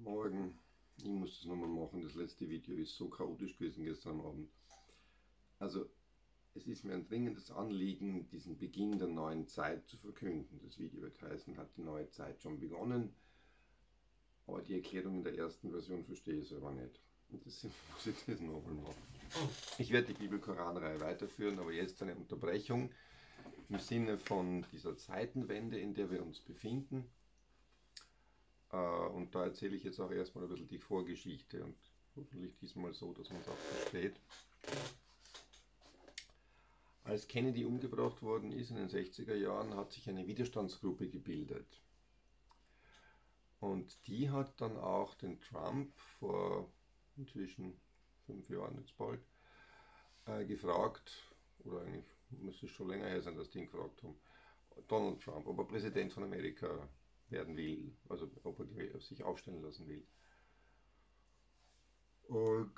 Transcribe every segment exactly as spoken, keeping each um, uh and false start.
Morgen. Ich muss das nochmal machen. Das letzte Video ist so chaotisch gewesen gestern Abend. Also, es ist mir ein dringendes Anliegen, diesen Beginn der neuen Zeit zu verkünden. Das Video wird heißen, hat die neue Zeit schon begonnen? Aber die Erklärung in der ersten Version verstehe ich selber nicht. Und deswegen muss ich das nochmal machen. Ich werde die Bibel-Koran-Reihe weiterführen, aber jetzt eine Unterbrechung im Sinne von dieser Zeitenwende, in der wir uns befinden. Und da erzähle ich jetzt auch erstmal ein bisschen die Vorgeschichte und hoffentlich diesmal so, dass man es auch versteht. Als Kennedy umgebracht worden ist in den sechziger Jahren, hat sich eine Widerstandsgruppe gebildet. Und die hat dann auch den Trump vor inzwischen fünf Jahren jetzt bald äh, gefragt, oder eigentlich muss es schon länger her sein, dass die ihn gefragt haben, Donald Trump, ob er Präsident von Amerika werden will, also ob er sich aufstellen lassen will. Und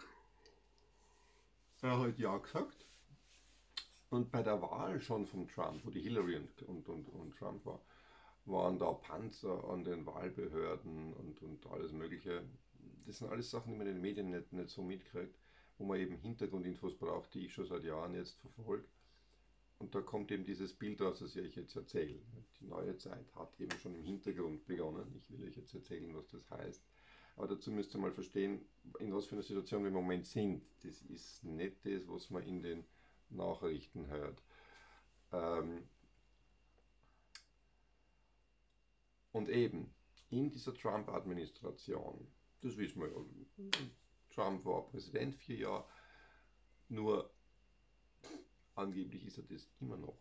er hat ja gesagt. Und bei der Wahl schon von Trump, wo die Hillary und, und, und, und Trump war, waren da Panzer an den Wahlbehörden und, und alles Mögliche. Das sind alles Sachen, die man in den Medien nicht, nicht so mitkriegt, wo man eben Hintergrundinfos braucht, die ich schon seit Jahren jetzt verfolge. Und da kommt eben dieses Bild raus, das ich jetzt erzähle. Die neue Zeit hat eben schon im Hintergrund begonnen. Ich will euch jetzt erzählen, was das heißt. Aber dazu müsst ihr mal verstehen, in was für einer Situation wir im Moment sind. Das ist nicht das, was man in den Nachrichten hört. Ähm Und eben, in dieser Trump-Administration, das wissen wir ja, Trump war Präsident vier Jahre, nur angeblich ist er das immer noch.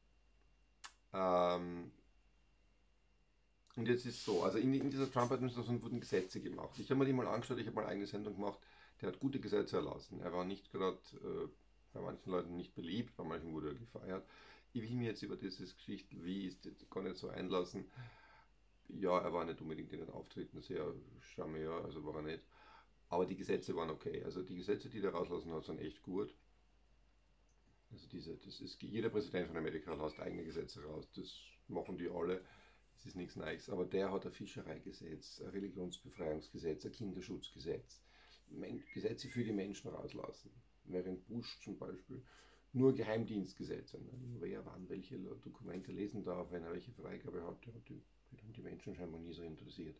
Ähm, und jetzt ist es so, also in, in dieser Trump-Administration wurden Gesetze gemacht. Ich habe mir die mal angeschaut, ich habe mal eine eigene Sendung gemacht, der hat gute Gesetze erlassen. Er war nicht gerade äh, bei manchen Leuten nicht beliebt, bei manchen wurde er gefeiert. Ich will mir jetzt über dieses Geschichte, wie ist das, gar nicht so einlassen. Ja, er war nicht unbedingt in den Auftritten sehr charmeur, also war er nicht. Aber die Gesetze waren okay. Also die Gesetze, die der rauslassen hat, sind echt gut. Also diese, das ist, jeder Präsident von Amerika lässt eigene Gesetze raus, das machen die alle, das ist nichts Neues. Aber der hat ein Fischereigesetz, ein Religionsbefreiungsgesetz, ein Kinderschutzgesetz, Gesetze für die Menschen rauslassen. Während Bush zum Beispiel nur Geheimdienstgesetze, nur wer wann welche Dokumente lesen darf, wenn er welche Freigabe hat, der hat die, die haben die Menschen scheinbar nie so interessiert.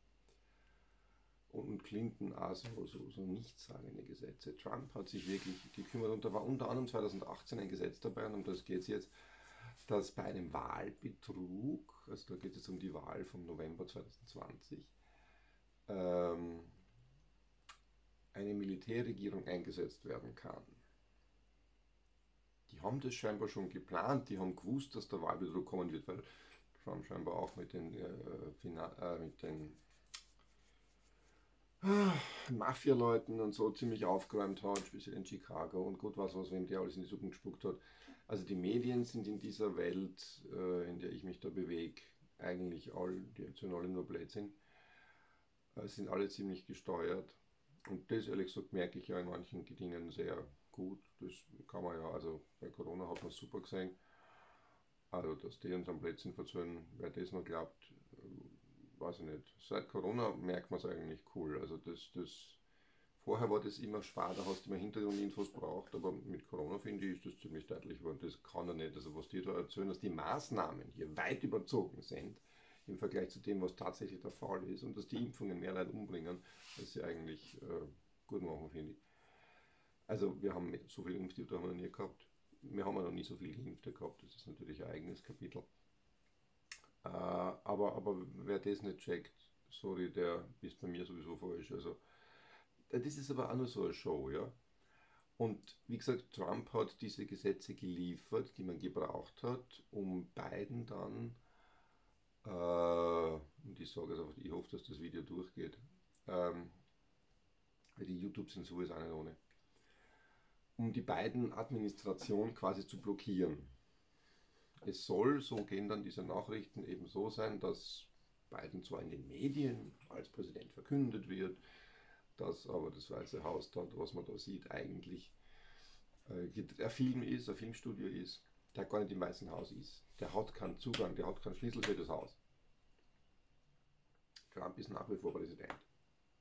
Und Clinton auch so, so, so nichtssagende Gesetze. Trump hat sich wirklich gekümmert und da war unter anderem zweitausendachtzehn ein Gesetz dabei, und um das geht es jetzt, dass bei einem Wahlbetrug, also da geht es jetzt um die Wahl vom November zweitausendzwanzig, ähm, eine Militärregierung eingesetzt werden kann. Die haben das scheinbar schon geplant, die haben gewusst, dass der Wahlbetrug kommen wird, weil Trump scheinbar auch mit den, äh, äh, mit den Mafia-Leuten und so ziemlich aufgeräumt hat, speziell in Chicago und gut was, was wem der alles in die Suppen gespuckt hat. Also die Medien sind in dieser Welt, äh, in der ich mich da bewege, eigentlich all, die erzählen alle nur Blödsinn, äh, sind alle ziemlich gesteuert. Und das, ehrlich gesagt, merke ich ja in manchen Dingen sehr gut. Das kann man ja, also bei Corona hat man es super gesehen. Also, dass die uns am Blödsinn verzögern, wer das noch glaubt, weiß ich nicht. Seit Corona merkt man es eigentlich cool. Also das, das, vorher war das immer schwer, da hast du immer Hintergrundinfos braucht, aber mit Corona finde ich, ist das ziemlich deutlich geworden. Das kann er nicht. Also was die da erzählen, dass die Maßnahmen hier weit überzogen sind im Vergleich zu dem, was tatsächlich der Fall ist, und dass die Impfungen mehr Leute umbringen, als sie eigentlich äh, gut machen, finde ich. Also wir haben so viele Impfte, haben wir noch nie gehabt. Wir haben ja noch nie so viele Geimpfte gehabt, das ist natürlich ein eigenes Kapitel. Äh, aber, aber wer das nicht checkt, sorry, der ist bei mir sowieso falsch. Also, das ist aber auch nur so eine Show, ja. Und wie gesagt, Trump hat diese Gesetze geliefert, die man gebraucht hat, um Biden dann, äh, und ich sage es einfach, ich hoffe, dass das Video durchgeht, ähm, weil die YouTube-Zensur ist auch nicht ohne, um die Biden-Administration quasi zu blockieren. Es soll, so gehen dann diese Nachrichten, eben so sein, dass Biden zwar in den Medien als Präsident verkündet wird, dass aber das Weiße Haus dort, was man da sieht, eigentlich äh, ein Film ist, ein Filmstudio ist, der gar nicht im Weißen Haus ist. Der hat keinen Zugang, der hat keinen Schlüssel für das Haus. Trump ist nach wie vor Präsident.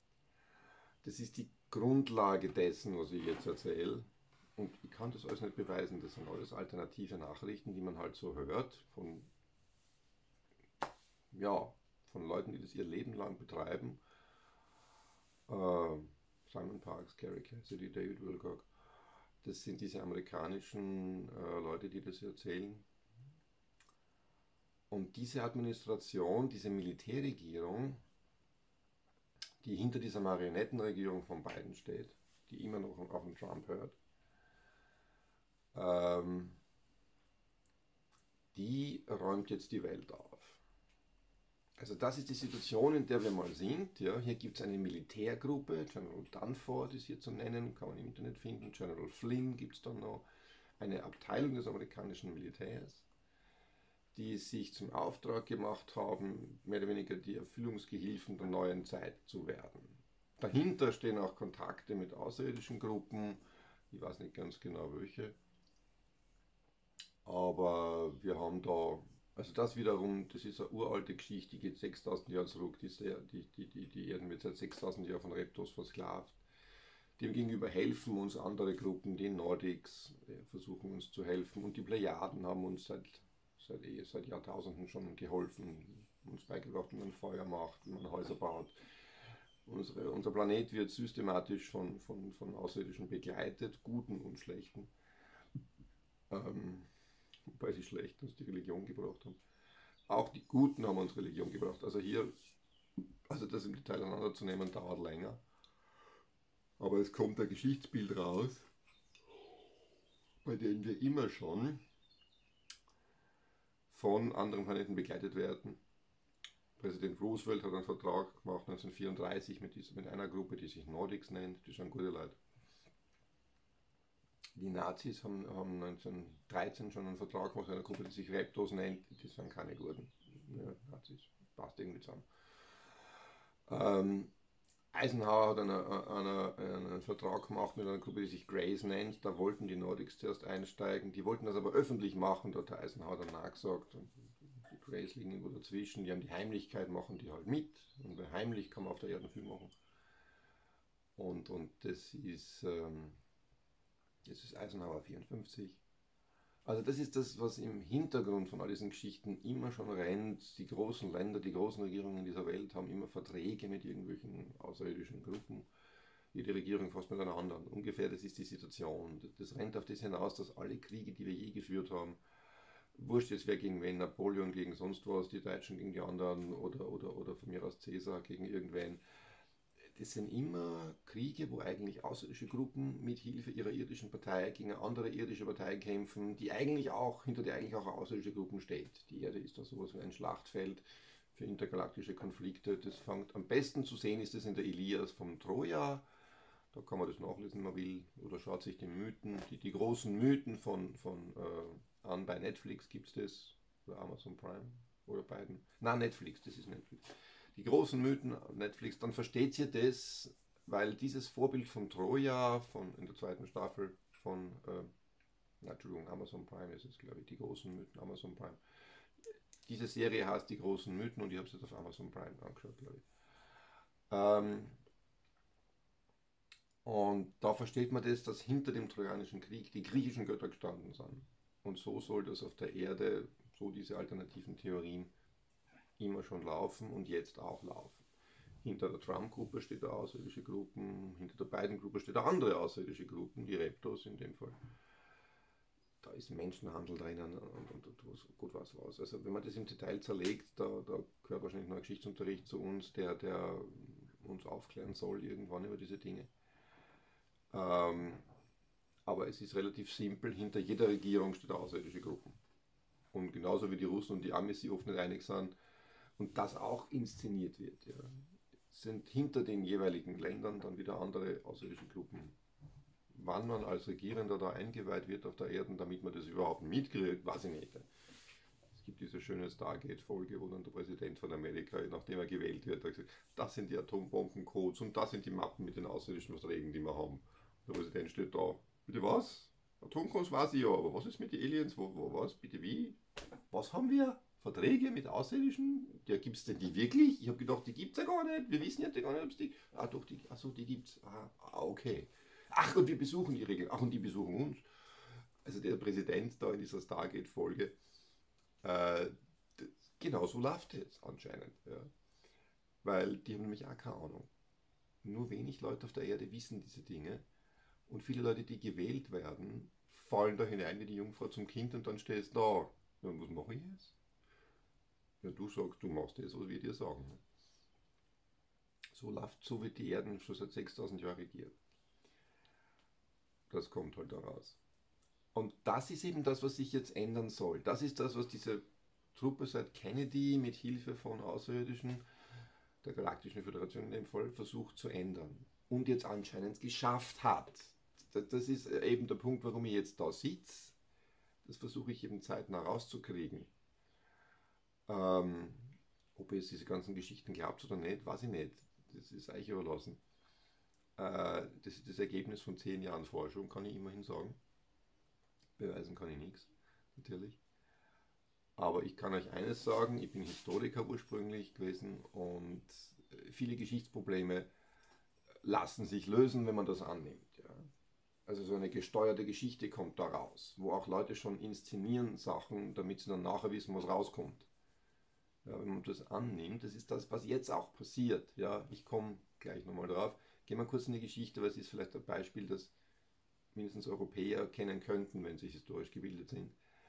Das ist die Grundlage dessen, was ich jetzt erzähle. Und ich kann das alles nicht beweisen. Das sind alles alternative Nachrichten, die man halt so hört von, ja, von Leuten, die das ihr Leben lang betreiben. Äh, Simon Parkes, Gary Cassidy, David Wilcock. Das sind diese amerikanischen äh, Leute, die das erzählen. Und diese Administration, diese Militärregierung, die hinter dieser Marionettenregierung von Biden steht, die immer noch auf den Trump hört, ähm, die räumt jetzt die Welt auf. Also das ist die Situation, in der wir mal sind. Ja, hier gibt es eine Militärgruppe, General Dunford ist hier zu nennen, kann man im Internet finden. General Flynn gibt es dann noch, eine Abteilung des amerikanischen Militärs, die sich zum Auftrag gemacht haben, mehr oder weniger die Erfüllungsgehilfen der neuen Zeit zu werden. Dahinter stehen auch Kontakte mit außerirdischen Gruppen, ich weiß nicht ganz genau welche, aber wir haben da, also das wiederum, das ist eine uralte Geschichte, die geht sechstausend Jahre zurück, die, die, die, die, die Erden wird seit sechstausend Jahren von Reptos versklavt. Demgegenüber helfen uns andere Gruppen, die Nordics versuchen uns zu helfen und die Plejaden haben uns seit, seit, seit Jahrtausenden schon geholfen, uns beigebracht, wie man Feuer macht, wie man Häuser baut. Unsere, unser Planet wird systematisch von, von, von Außerirdischen begleitet, guten und schlechten. Ähm, wobei sie schlecht uns die Religion gebracht haben. Auch die Guten haben uns Religion gebracht. Also hier, also das im Detail auseinanderzunehmen, dauert länger. Aber es kommt ein Geschichtsbild raus, bei dem wir immer schon von anderen Planeten begleitet werden. Präsident Roosevelt hat einen Vertrag gemacht neunzehnhundertvierunddreißig mit, dieser, mit einer Gruppe, die sich Nordics nennt, die sind gute Leute. Die Nazis haben, haben neunzehnhundertdreizehn schon einen Vertrag gemacht mit einer Gruppe, die sich Reptos nennt, die sind keine guten. Ja, Nazis, passt irgendwie zusammen. Ähm, Eisenhower hat eine, eine, einen Vertrag gemacht mit einer Gruppe, die sich Greys nennt. Da wollten die Nordics zuerst einsteigen. Die wollten das aber öffentlich machen. Dort hat Eisenhower dann nachgesagt. Und die Greys liegen irgendwo dazwischen. Die haben die Heimlichkeit, machen die halt mit. Und heimlich kann man auf der Erde viel machen. Und, und das ist, ähm, das ist Eisenhower vierundfünfzig. Also das ist das, was im Hintergrund von all diesen Geschichten immer schon rennt. Die großen Länder, die großen Regierungen dieser Welt haben immer Verträge mit irgendwelchen außerirdischen Gruppen. Jede Regierung fast mit einer anderen. Ungefähr, das ist die Situation. Das rennt auf das hinaus, dass alle Kriege, die wir je geführt haben, wurscht jetzt wer gegen wen, Napoleon gegen sonst was, die Deutschen gegen die anderen oder, oder, oder von mir aus Cäsar gegen irgendwen. Das sind immer Kriege, wo eigentlich außerirdische Gruppen mit Hilfe ihrer irdischen Partei gegen eine andere irdische Partei kämpfen, die eigentlich auch, hinter der eigentlich auch eine außerirdische Gruppe steht. Die Erde ist da sowas wie ein Schlachtfeld für intergalaktische Konflikte. Das fängt am besten zu sehen, ist das in der Ilias vom Troja. Da kann man das nachlesen, wenn man will. Oder schaut sich die Mythen, die, die großen Mythen von, von äh, an. Bei Netflix gibt es das, oder Amazon Prime, oder beiden. Nein, Netflix, das ist Netflix. Die großen Mythen Netflix, dann versteht ihr das, weil dieses Vorbild von Troja, von, in der zweiten Staffel von, äh, na, Entschuldigung, Amazon Prime ist es, glaube ich, die großen Mythen, Amazon Prime. Diese Serie heißt Die großen Mythen und ich habe es jetzt auf Amazon Prime angeschaut, glaube ich. Ähm, und da versteht man das, dass hinter dem Trojanischen Krieg die griechischen Götter gestanden sind. Und so soll das auf der Erde, so diese alternativen Theorien, immer schon laufen und jetzt auch laufen. Hinter der Trump-Gruppe steht eine außerirdische Gruppe, hinter der Biden-Gruppe steht eine andere außerirdische Gruppe, die Reptos in dem Fall. Da ist Menschenhandel drinnen und, und, und was, gut was was. Also wenn man das im Detail zerlegt, da, da gehört wahrscheinlich noch ein Geschichtsunterricht zu uns, der, der uns aufklären soll irgendwann über diese Dinge. Ähm, aber es ist relativ simpel, hinter jeder Regierung steht eine außerirdische Gruppe. Und genauso wie die Russen und die Amis sich oft nicht einig sind, und das auch inszeniert wird, ja, sind hinter den jeweiligen Ländern dann wieder andere außerirdische Gruppen. Wann man als Regierender da eingeweiht wird auf der Erde, damit man das überhaupt mitkriegt, weiß ich nicht. Es gibt diese schöne Stargate-Folge, wo dann der Präsident von Amerika, nachdem er gewählt wird, hat gesagt, das sind die Atombombencodes und das sind die Mappen mit den außerirdischen Verträgen, die wir haben. Der Präsident steht da, bitte was? Atomcodes weiß ich ja, aber was ist mit den Aliens? Wo, wo, was? Bitte wie? Was haben wir? Verträge mit Außerirdischen? Ja, gibt es denn die wirklich? Ich habe gedacht, die gibt es ja gar nicht. Wir wissen ja gar nicht, ob es die... Ah, doch, die, achso, die gibt es. Ah, okay. Ach, und wir besuchen die Regeln. Ach, und die besuchen uns. Also der Präsident da in dieser Stargate-Folge, äh, genau so läuft es anscheinend. Ja. Weil die haben nämlich auch keine Ahnung. Nur wenig Leute auf der Erde wissen diese Dinge. Und viele Leute, die gewählt werden, fallen da hinein wie die Jungfrau zum Kind und dann stehst du da. Ja, was mache ich jetzt? Ja, du sagst, du machst das, was wir dir sagen. So läuft, so wird die Erde schon seit sechstausend Jahren regiert. Das kommt halt da raus. Und das ist eben das, was sich jetzt ändern soll. Das ist das, was diese Truppe seit Kennedy mit Hilfe von Außerirdischen, der Galaktischen Föderation in dem Fall, versucht zu ändern. Und jetzt anscheinend geschafft hat. Das ist eben der Punkt, warum ich jetzt da sitze. Das versuche ich eben zeitnah rauszukriegen. Ähm, ob ihr jetzt diese ganzen Geschichten glaubt oder nicht, weiß ich nicht. Das ist euch überlassen. Äh, das ist das Ergebnis von zehn Jahren Forschung, kann ich immerhin sagen. Beweisen kann ich nichts, natürlich. Aber ich kann euch eines sagen, ich bin Historiker ursprünglich gewesen und viele Geschichtsprobleme lassen sich lösen, wenn man das annimmt. Ja. Also so eine gesteuerte Geschichte kommt da raus, wo auch Leute schon inszenieren Sachen, damit sie dann nachher wissen, was rauskommt. Ja, wenn man das annimmt, das ist das, was jetzt auch passiert. Ja, ich komme gleich nochmal drauf. Gehen wir kurz in die Geschichte, weil es ist vielleicht ein Beispiel, das mindestens Europäer kennen könnten, wenn sie historisch gebildet sind.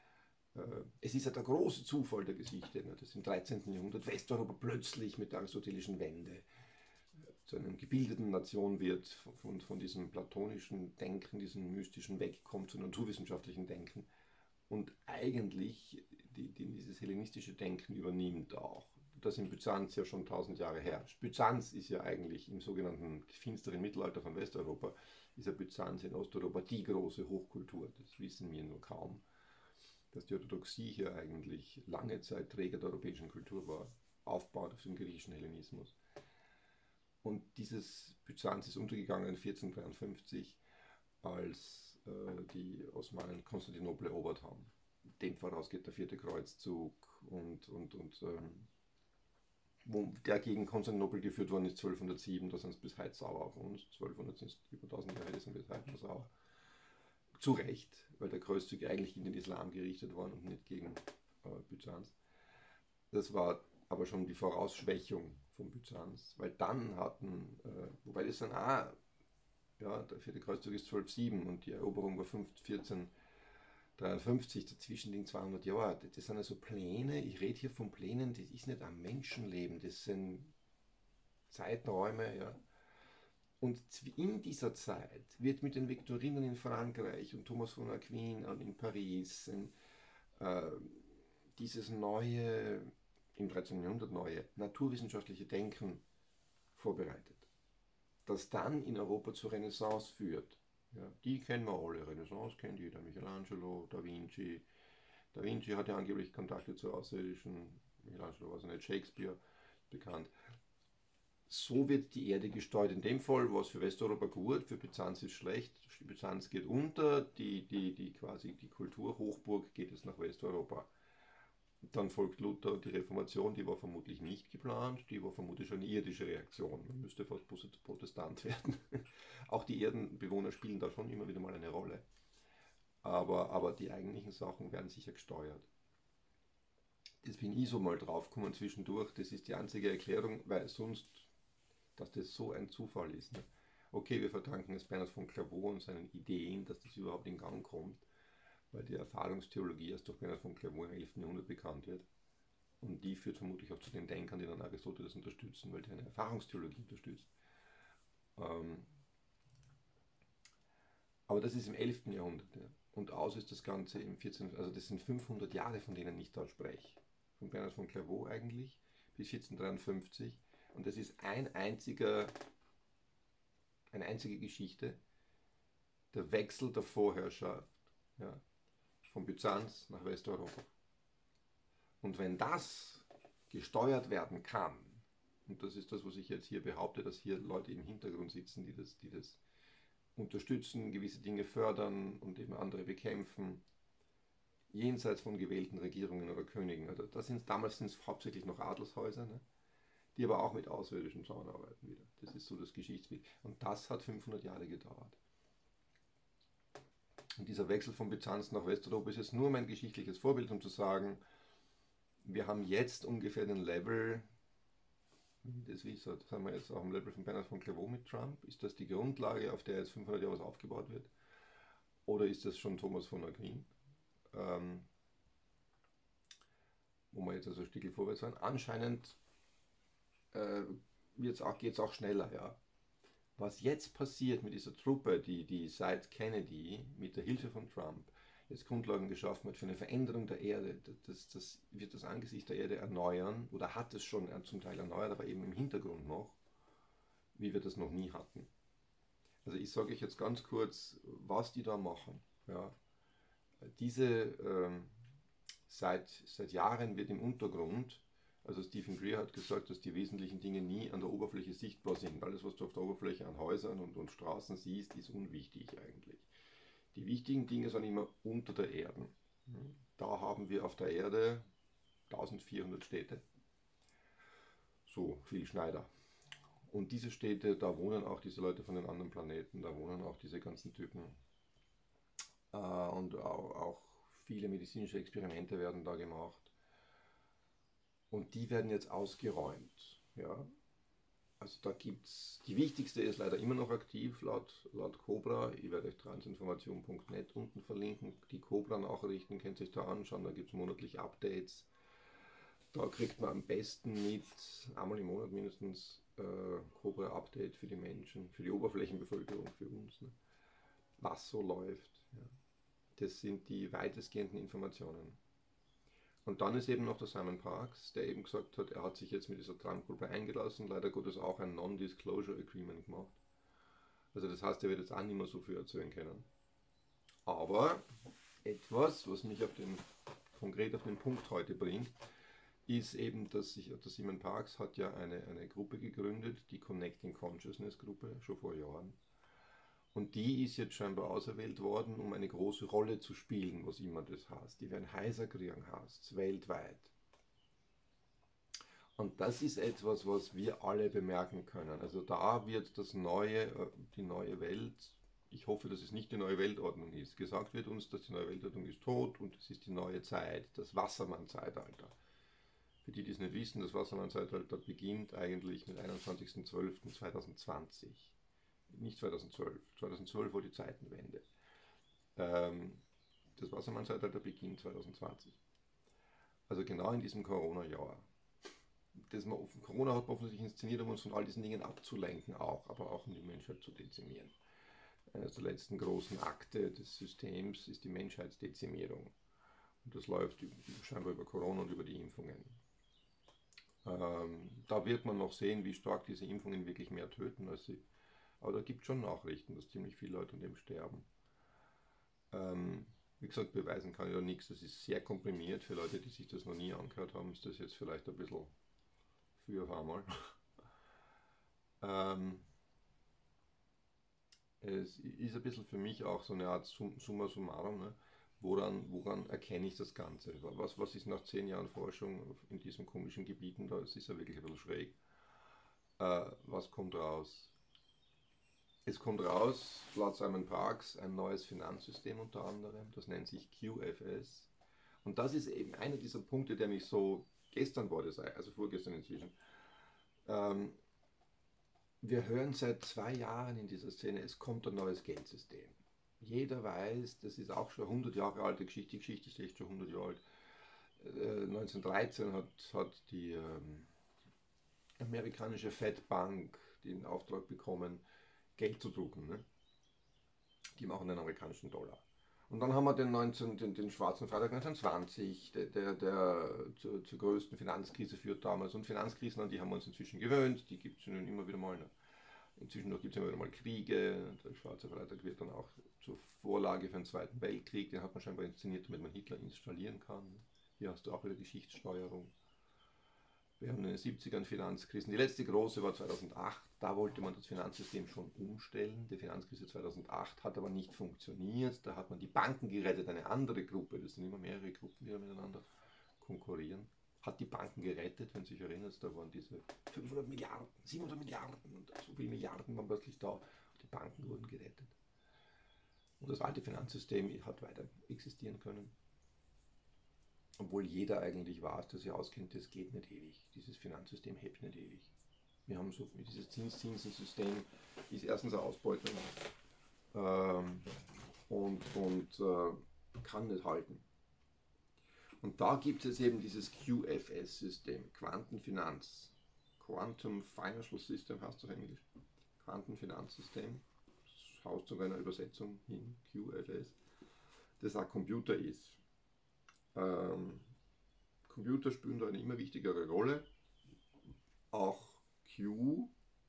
Es ist ja der große Zufall der Geschichte, dass im dreizehnten Jahrhundert Westeuropa plötzlich mit der aristotelischen Wende zu einer gebildeten Nation wird, von, von diesem platonischen Denken, diesem mystischen wegkommt zu einem naturwissenschaftlichen Denken und eigentlich die, die, dieses hellenistische Denken übernimmt auch. Das in Byzanz ja schon tausend Jahre herrscht. Byzanz ist ja eigentlich im sogenannten finsteren Mittelalter von Westeuropa, ist ja Byzanz in Osteuropa die große Hochkultur. Das wissen wir nur kaum, dass die Orthodoxie hier eigentlich lange Zeit Träger der europäischen Kultur war, aufbauend auf dem griechischen Hellenismus. Und dieses Byzanz ist untergegangen vierzehnhundertdreiundfünfzig, als äh, die Osmanen Konstantinopel erobert haben. Dem voraus geht der vierte Kreuzzug und, und, und ähm, wo der gegen Konstantinopel geführt worden ist, zwölfhundertsieben, da sind sie bis heute sauer auf uns. zwölfhundert sind es über tausend Jahre, die sind bis heute noch sauer. Zu Recht, weil der Kreuzzug eigentlich gegen den Islam gerichtet war und nicht gegen äh, Byzanz. Das war aber schon die Vorausschwächung von Byzanz, weil dann hatten, äh, wobei das dann auch, ja, der vierte Kreuzzug ist zwölfhundertsieben und die Eroberung war vierzehnhundertdreiundfünfzig, dazwischen liegen zweihundert Jahre. Das sind also Pläne, ich rede hier von Plänen, das ist nicht am Menschenleben, das sind Zeiträume, ja. Und in dieser Zeit wird mit den Viktorinen in Frankreich und Thomas von Aquin in Paris äh, dieses neue, im dreizehnten Jahrhundert neue, naturwissenschaftliche Denken vorbereitet, das dann in Europa zur Renaissance führt. Ja, die kennen wir alle, Renaissance kennt jeder, Michelangelo, Da Vinci. Da Vinci hatte angeblich Kontakte zu Außerirdischen, Michelangelo war es nicht, Shakespeare bekannt. So wird die Erde gesteuert. In dem Fall war es für Westeuropa gut, für Byzanz ist schlecht. Byzanz geht unter, die, die, die quasi die Kulturhochburg geht es nach Westeuropa. Dann folgt Luther und die Reformation, die war vermutlich nicht geplant, die war vermutlich schon eine irdische Reaktion. Man müsste fast Protestant werden. Auch die Erdenbewohner spielen da schon immer wieder mal eine Rolle. Aber, aber die eigentlichen Sachen werden sicher gesteuert. Das bin ich so mal draufgekommen zwischendurch. Das ist die einzige Erklärung, weil sonst, dass das so ein Zufall ist. Ne? Okay, wir verdanken es Bernhard von Clairvaux und seinen Ideen, dass das überhaupt in Gang kommt, weil die Erfahrungstheologie erst durch Bernhard von Clairvaux im elften Jahrhundert bekannt wird. Und die führt vermutlich auch zu den Denkern, die dann Aristoteles unterstützen, weil die eine Erfahrungstheologie unterstützt. Ähm aber das ist im elften Jahrhundert. Ja. Und aus ist das Ganze im vierzehnten. Also das sind fünfhundert Jahre, von denen ich da spreche. Von Bernhard von Clairvaux eigentlich bis vierzehnhundertdreiundfünfzig. Und das ist ein einziger, eine einzige Geschichte, der Wechsel der Vorherrschaft, ja, von Byzanz nach Westeuropa. Und wenn das gesteuert werden kann, und das ist das, was ich jetzt hier behaupte, dass hier Leute im Hintergrund sitzen, die das, die das unterstützen, gewisse Dinge fördern und eben andere bekämpfen, jenseits von gewählten Regierungen oder Königen. Also das sind, damals sind es hauptsächlich noch Adelshäuser, ne? Die aber auch mit Außerirdischen zusammenarbeiten wieder. Das ist so das Geschichtsbild. Und das hat fünfhundert Jahre gedauert. Und dieser Wechsel von Byzanz nach Westeuropa ist jetzt nur mein geschichtliches Vorbild, um zu sagen, wir haben jetzt ungefähr den Level, das, wie gesagt, sind wir jetzt auch am Level von Bernhard von Clairvaux mit Trump. Ist das die Grundlage, auf der jetzt fünfhundert Jahre was aufgebaut wird? Oder ist das schon Thomas von Aquin? Ähm, wo wir jetzt also ein Stückchen vorwärts sind. Anscheinend äh, geht es auch schneller, ja. Was jetzt passiert mit dieser Truppe, die, die seit Kennedy mit der Hilfe von Trump jetzt Grundlagen geschaffen hat für eine Veränderung der Erde, das, das wird das Angesicht der Erde erneuern oder hat es schon zum Teil erneuert, aber eben im Hintergrund noch, wie wir das noch nie hatten. Also ich sage euch jetzt ganz kurz, was die da machen. Ja. Diese ähm, seit, seit Jahren wird im Untergrund, also Stephen Greer hat gesagt, dass die wesentlichen Dinge nie an der Oberfläche sichtbar sind. Alles, was du auf der Oberfläche an Häusern und, und Straßen siehst, ist unwichtig eigentlich. Die wichtigen Dinge sind immer unter der Erde. Da haben wir auf der Erde eintausendvierhundert Städte. So viel Schneider. Und diese Städte, da wohnen auch diese Leute von den anderen Planeten, da wohnen auch diese ganzen Typen. Äh, und auch, auch viele medizinische Experimente werden da gemacht. Und die werden jetzt ausgeräumt. Ja? Also da gibt es, die wichtigste ist leider immer noch aktiv, laut, laut Cobra. Ich werde euch transinformation punkt net unten verlinken. Die Cobra-Nachrichten könnt ihr euch da anschauen, da gibt es monatlich Updates. Da kriegt man am besten mit, einmal im Monat mindestens, äh, Cobra-Update für die Menschen, für die Oberflächenbevölkerung, für uns, ne? Was so läuft. Ja. Das sind die weitestgehenden Informationen. Und dann ist eben noch der Simon Parkes, der eben gesagt hat, er hat sich jetzt mit dieser Trump-Gruppe eingelassen, leider Gottes auch ein Non-Disclosure Agreement gemacht. Also das heißt, er wird jetzt auch nicht mehr so viel erzählen können. Aber etwas, was mich auf den, konkret auf den Punkt heute bringt, ist eben, dass sich, der Simon Parkes hat ja eine, eine Gruppe gegründet, die Connecting Consciousness Gruppe, schon vor Jahren. Und die ist jetzt scheinbar auserwählt worden, um eine große Rolle zu spielen, was immer das heißt. Die werden heiser kriegen heißt, weltweit. Und das ist etwas, was wir alle bemerken können. Also da wird das neue, die neue Welt, ich hoffe, dass es nicht die neue Weltordnung ist. Gesagt wird uns, dass die neue Weltordnung ist tot und es ist die neue Zeit, das Wassermann-Zeitalter. Für die, die es nicht wissen, das Wassermann-Zeitalter beginnt eigentlich mit einundzwanzigster zwölfter zweitausendzwanzig. Nicht zweitausendzwölf, zweitausendzwölf war die Zeitenwende. Ähm, das Wassermann-Zeitalter beginnt zweitausendzwanzig. Also genau in diesem Corona-Jahr. Das man, Corona hat man offensichtlich inszeniert, um uns von all diesen Dingen abzulenken auch, aber auch um die Menschheit zu dezimieren. Eines der letzten großen Akte des Systems ist die Menschheitsdezimierung. Und das läuft scheinbar über Corona und über die Impfungen. Ähm, da wird man noch sehen, wie stark diese Impfungen wirklich mehr töten als sie. Aber da gibt es schon Nachrichten, dass ziemlich viele Leute an dem sterben. Ähm, wie gesagt, beweisen kann ich da nichts. Das ist sehr komprimiert. Für Leute, die sich das noch nie angehört haben, ist das jetzt vielleicht ein bisschen für auf einmal. ähm, es ist ein bisschen für mich auch so eine Art Summa summarum. Ne? Woran, woran erkenne ich das Ganze? Was, was ist nach zehn Jahren Forschung in diesen komischen Gebieten da? Es ist ja wirklich ein bisschen schräg. Äh, was kommt raus? Es kommt raus, laut Simon Parkes, ein neues Finanzsystem unter anderem, das nennt sich Q F S. Und das ist eben einer dieser Punkte, der mich so, gestern war das, also vorgestern inzwischen, ähm, wir hören seit zwei Jahren in dieser Szene, es kommt ein neues Geldsystem. Jeder weiß, das ist auch schon hundert Jahre alte Geschichte, die Geschichte ist echt schon hundert Jahre alt. Äh, neunzehnhundertdreizehn hat, hat die ähm, amerikanische Fed Bank den Auftrag bekommen, Geld zu drucken. Ne? Die machen den amerikanischen Dollar. Und dann haben wir den, neunzehn, den, den schwarzen Freitag neunzehnhundertzwanzig, der, der, der zur, zur größten Finanzkrise führt damals. Und Finanzkrisen, an die haben wir uns inzwischen gewöhnt, die gibt es nun immer wieder mal. Ne? Inzwischen gibt es immer wieder mal Kriege. Der schwarze Freitag wird dann auch zur Vorlage für den Zweiten Weltkrieg. Den hat man scheinbar inszeniert, damit man Hitler installieren kann. Hier hast du auch wieder Geschichtssteuerung. Wir haben in den siebzigern Finanzkrisen. Die letzte große war zweitausendacht. Da wollte man das Finanzsystem schon umstellen. Die Finanzkrise zweitausendacht hat aber nicht funktioniert. Da hat man die Banken gerettet. Eine andere Gruppe, das sind immer mehrere Gruppen, die da miteinander konkurrieren, hat die Banken gerettet. Wenn Sie sich erinnern, da waren diese fünfhundert Milliarden, siebenhundert Milliarden und so viele Milliarden waren plötzlich da. Die Banken wurden gerettet. Und das alte Finanzsystem hat weiter existieren können. Obwohl jeder eigentlich weiß, dass er auskennt, das geht nicht ewig. Dieses Finanzsystem hebt nicht ewig. Wir haben so dieses Zinszinsensystem ist erstens eine Ausbeutung ähm, und, und äh, kann nicht halten. Und da gibt es eben dieses Q F S-System, Quantenfinanz, Quantum Financial System heißt es auf Englisch, Quantenfinanzsystem, das haust sogar einer Übersetzung hin, Q F S, das ein Computer ist. Ähm, Computer spielen da eine immer wichtigere Rolle. Auch Q,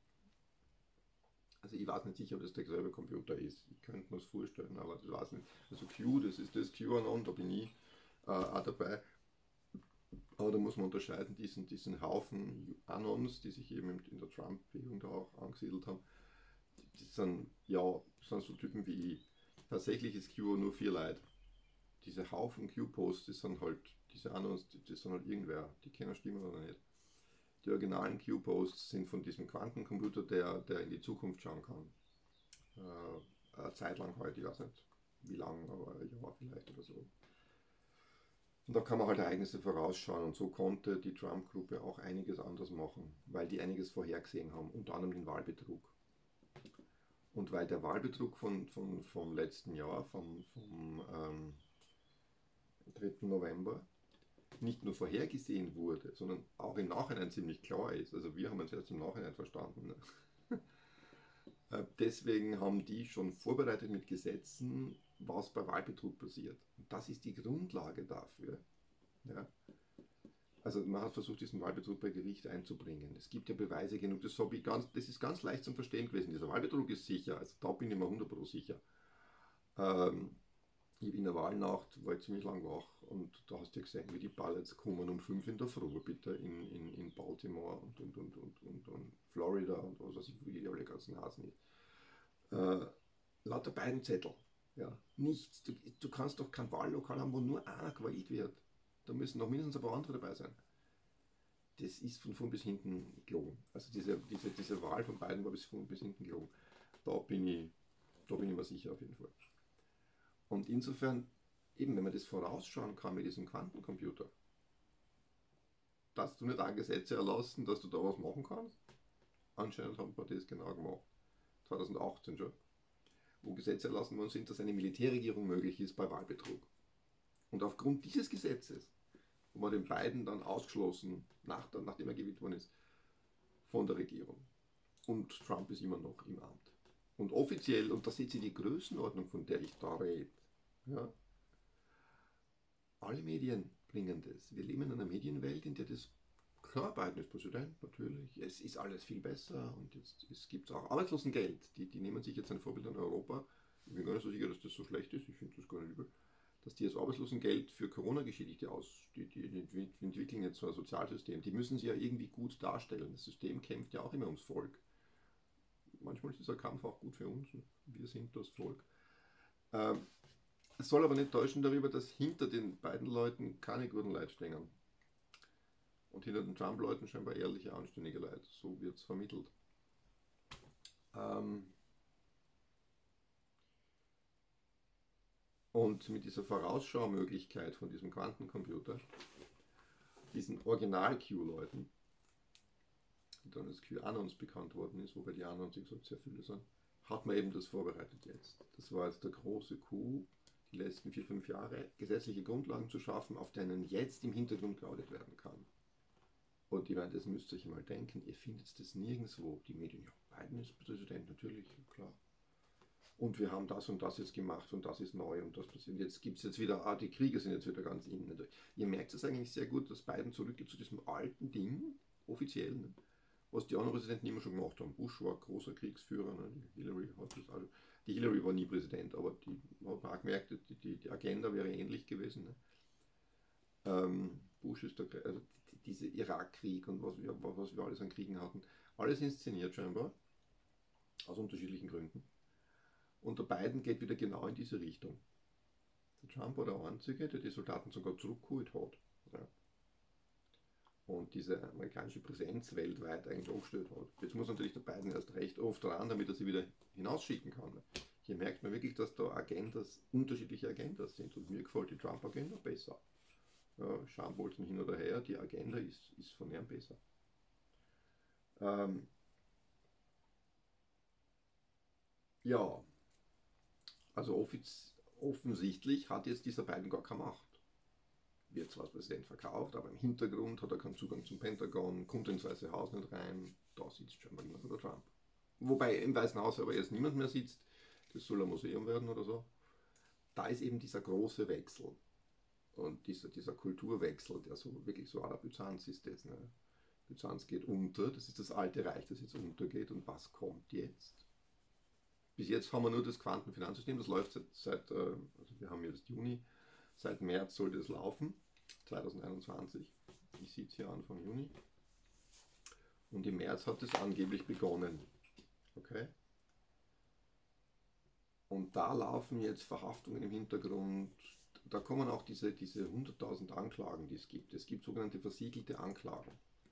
also ich weiß nicht sicher, ob das derselbe Computer ist. Ich könnte mir das vorstellen, aber das weiß nicht. Also Q, das ist das QAnon, da bin ich äh, auch dabei. Aber da muss man unterscheiden, diesen, diesen Haufen Anons, die sich eben in der Trump-Bewegung da auch angesiedelt haben. Das sind, ja, sind so Typen wie ich. Tatsächlich ist Q nur vier Leute. Diese Haufen Q-Posts, das sind halt, diese Anons, das sind halt irgendwer, die kennen Stimmen oder nicht. Die originalen Q-Posts sind von diesem Quantencomputer, der, der in die Zukunft schauen kann. Äh, eine Zeit lang halt, ich weiß nicht wie lang, aber ein Jahr vielleicht oder so. Und da kann man halt Ereignisse vorausschauen und so konnte die Trump-Gruppe auch einiges anders machen, weil die einiges vorhergesehen haben, unter anderem den Wahlbetrug. Und weil der Wahlbetrug von, von, vom letzten Jahr, vom, vom ähm, dritten November, nicht nur vorhergesehen wurde, sondern auch im Nachhinein ziemlich klar ist. Also wir haben uns erst im Nachhinein verstanden. Ne? Deswegen haben die schon vorbereitet mit Gesetzen, was bei Wahlbetrug passiert. Und das ist die Grundlage dafür. Ja? Also man hat versucht, diesen Wahlbetrug bei Gericht einzubringen. Es gibt ja Beweise genug. Das, ich ganz, das ist ganz leicht zum Verstehen gewesen. Dieser Wahlbetrug ist sicher. Also da bin ich mir hundert Prozent sicher. Ähm, Ich in der Wahlnacht war ich ziemlich lang wach und da hast du gesehen, wie die Ballots kommen um fünf in der Früh, bitte in, in, in Baltimore und, und, und, und, und, und Florida und was weiß ich, wie die alle ganzen Hasen ist. Äh, lauter beiden Zettel. Ja. Nichts. Du, du kannst doch kein Wahllokal haben, wo nur einer gewählt wird. Da müssen noch mindestens ein paar andere dabei sein. Das ist von vorn bis hinten gelogen. Also diese, diese, diese Wahl von beiden war bis vorn bis hinten gelogen. Da bin ich, da bin ich mir sicher auf jeden Fall. Und insofern, eben wenn man das vorausschauen kann mit diesem Quantencomputer, dass du nicht auch Gesetze erlassen, dass du da was machen kannst. Anscheinend haben wir das genau gemacht. zweitausendachtzehn schon. Wo Gesetze erlassen worden sind, dass eine Militärregierung möglich ist bei Wahlbetrug. Und aufgrund dieses Gesetzes, wo man den beiden dann ausgeschlossen, nach, nachdem er gewählt worden ist, von der Regierung. Und Trump ist immer noch im Amt. Und offiziell, und da seht ihr die Größenordnung, von der ich da rede, ja, alle Medien bringen das. Wir leben in einer Medienwelt, in der das, klar, Biden ist Präsident, natürlich, es ist alles viel besser und jetzt, es gibt auch Arbeitslosengeld, die, die nehmen sich jetzt ein Vorbild an Europa. Ich bin gar nicht so sicher, dass das so schlecht ist, ich finde das gar nicht übel, dass die jetzt Arbeitslosengeld für Corona-Geschädigte aus, die, die, die, die entwickeln jetzt so ein Sozialsystem, die müssen sie ja irgendwie gut darstellen. Das System kämpft ja auch immer ums Volk. Manchmal ist dieser Kampf auch gut für uns. Wir sind das Volk. Ähm, es soll aber nicht täuschen darüber, dass hinter den beiden Leuten keine guten Leute stehen. Und hinter den Trump-Leuten scheinbar ehrliche, anständige Leute. So wird es vermittelt. Ähm, und mit dieser Vorausschaumöglichkeit von diesem Quantencomputer, diesen Original-Q-Leuten, die dann als QAnons bekannt worden ist, wobei die Anons, wie gesagt, sehr viele sind, hat man eben das vorbereitet jetzt. Das war jetzt der große Coup, die letzten vier, fünf Jahre, gesetzliche Grundlagen zu schaffen, auf denen jetzt im Hintergrund gearbeitet werden kann. Und ich meine, das müsst ihr euch mal denken, ihr findet das nirgendwo. Die Medien, ja, Biden ist Präsident, natürlich, klar. Und wir haben das und das jetzt gemacht und das ist neu und das passiert. Jetzt gibt es jetzt wieder, ah, die Kriege sind jetzt wieder ganz innen. Ihr merkt es eigentlich sehr gut, dass Biden zurückgeht zu diesem alten Ding, offiziell, ne? Was die anderen Präsidenten immer schon gemacht haben. Bush war großer Kriegsführer, ne? Hillary hat das also, die Hillary war nie Präsident, aber die hat man auch gemerkt, die, die, die Agenda wäre ähnlich gewesen. Ne? Ähm, Bush ist der, also diese Irakkrieg und was wir, was wir alles an Kriegen hatten, alles inszeniert scheinbar, aus unterschiedlichen Gründen. Und der Biden geht wieder genau in diese Richtung. Der Trump war der Einzige, der die Soldaten sogar zurückgeholt hat. Ja. Und diese amerikanische Präsenz weltweit eigentlich aufgestellt hat. Jetzt muss natürlich der Biden erst recht oft ran, damit er sie wieder hinausschicken kann. Hier merkt man wirklich, dass da Agendas, unterschiedliche Agendas sind. Und mir gefällt die Trump-Agenda besser. Ja, Schambolzen hin oder her, die Agenda ist, ist von ihm besser. Ähm, ja, also offiz offensichtlich hat jetzt dieser Biden gar keine Macht. Wird zwar als Präsident verkauft, aber im Hintergrund hat er keinen Zugang zum Pentagon, kommt ins Weiße Haus nicht rein, da sitzt schon mal jemand oder Trump. Wobei im Weißen Haus aber jetzt niemand mehr sitzt, das soll ein Museum werden oder so. Da ist eben dieser große Wechsel und dieser, dieser Kulturwechsel, der so wirklich so à la Byzanz ist jetzt. Ne? Byzanz geht unter, das ist das alte Reich, das jetzt untergeht, und was kommt jetzt? Bis jetzt haben wir nur das Quantenfinanzsystem, das läuft seit, seit also wir haben jetzt Juni, seit März soll das laufen, zwanzig einundzwanzig. Ich sehe es hier Anfang Juni. Und im März hat es angeblich begonnen. Okay? Und da laufen jetzt Verhaftungen im Hintergrund. Da kommen auch diese, diese hunderttausend Anklagen, die es gibt. Es gibt sogenannte versiegelte Anklagen.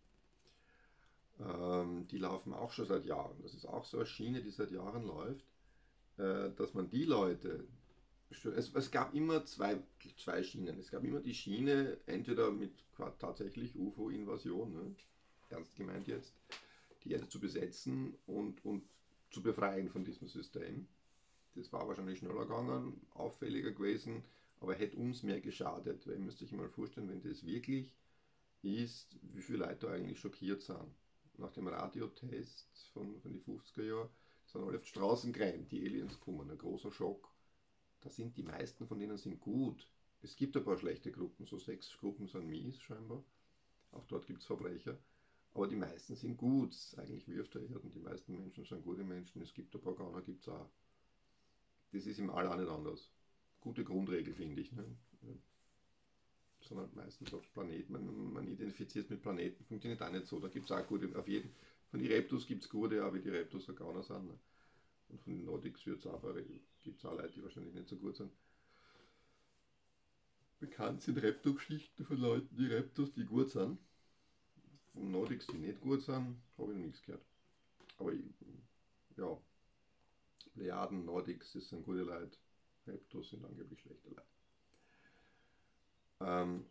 Ähm, die laufen auch schon seit Jahren. Das ist auch so eine Schiene, die seit Jahren läuft, äh, dass man die Leute... Es, es gab immer zwei, zwei Schienen. Es gab immer die Schiene, entweder mit tatsächlich U F O-Invasion, ne? Ernst gemeint jetzt, die Erde zu besetzen und, und zu befreien von diesem System. Das war wahrscheinlich schneller gegangen, auffälliger gewesen, aber hätte uns mehr geschadet. Weil ihr müsst euch mal vorstellen, wenn das wirklich ist, wie viele Leute da eigentlich schockiert sind. Nach dem Radiotest von, von den fünfziger Jahren sind alle auf die Straßen gerannt, die Aliens kommen, ein großer Schock. Da sind die meisten von denen sind gut. Es gibt ein paar schlechte Gruppen, so sechs Gruppen sind mies scheinbar. Auch dort gibt es Verbrecher. Aber die meisten sind gut, eigentlich wie auf der Erde. Die meisten Menschen sind gute Menschen. Es gibt ein paar Gauner, gibt es auch. Das ist im All auch nicht anders. Gute Grundregel, finde ich. Ne? Sondern meistens auf Planeten. Man, man identifiziert mit Planeten, funktioniert auch nicht so. Da gibt es auch gute, auf jeden, von den Reptus gibt es gute, auch wie die Reptus ein Gauner sind. Ne? Und von den Nordics gibt es auch Leute, die wahrscheinlich nicht so gut sind. Bekannt sind Reptus-Geschichten von Leuten, die Reptus, die gut sind. Von Nordics, die nicht gut sind, habe ich noch nichts gehört. Aber ja, Plejaden, Nordics, das sind gute Leute. Reptus sind angeblich schlechte Leute. Ähm,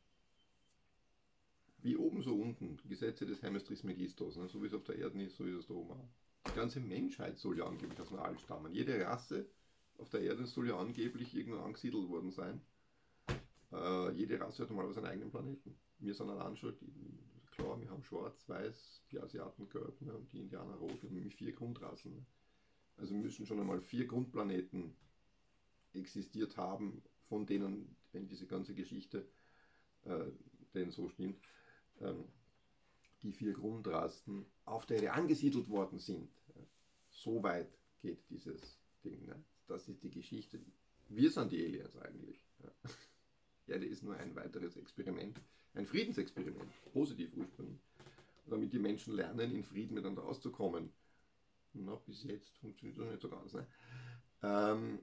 wie oben so unten, Gesetze des Hermes Trismegistos, ne? So wie es auf der Erde ist, so ist es da oben auch. Die ganze Menschheit soll ja angeblich aus einer All stammen. Jede Rasse auf der Erde soll ja angeblich irgendwann angesiedelt worden sein. Äh, jede Rasse hat mal seinen eigenen Planeten. Wir sind allein schon, die, klar, wir haben schwarz, weiß, die Asiaten gelb, ne, und die Indianer rot, wir haben nämlich vier Grundrassen. Ne. Also müssen schon einmal vier Grundplaneten existiert haben, von denen, wenn diese ganze Geschichte äh, denn so stimmt, ähm, die vier Grundrassen auf der Erde angesiedelt worden sind. So weit geht dieses Ding. Ne? Das ist die Geschichte. Wir sind die Aliens eigentlich. Ja. Erde ist nur ein weiteres Experiment, ein Friedensexperiment, positiv ursprünglich, damit die Menschen lernen, in Frieden miteinander auszukommen. Na, bis jetzt funktioniert das nicht so ganz. Ne? Ähm,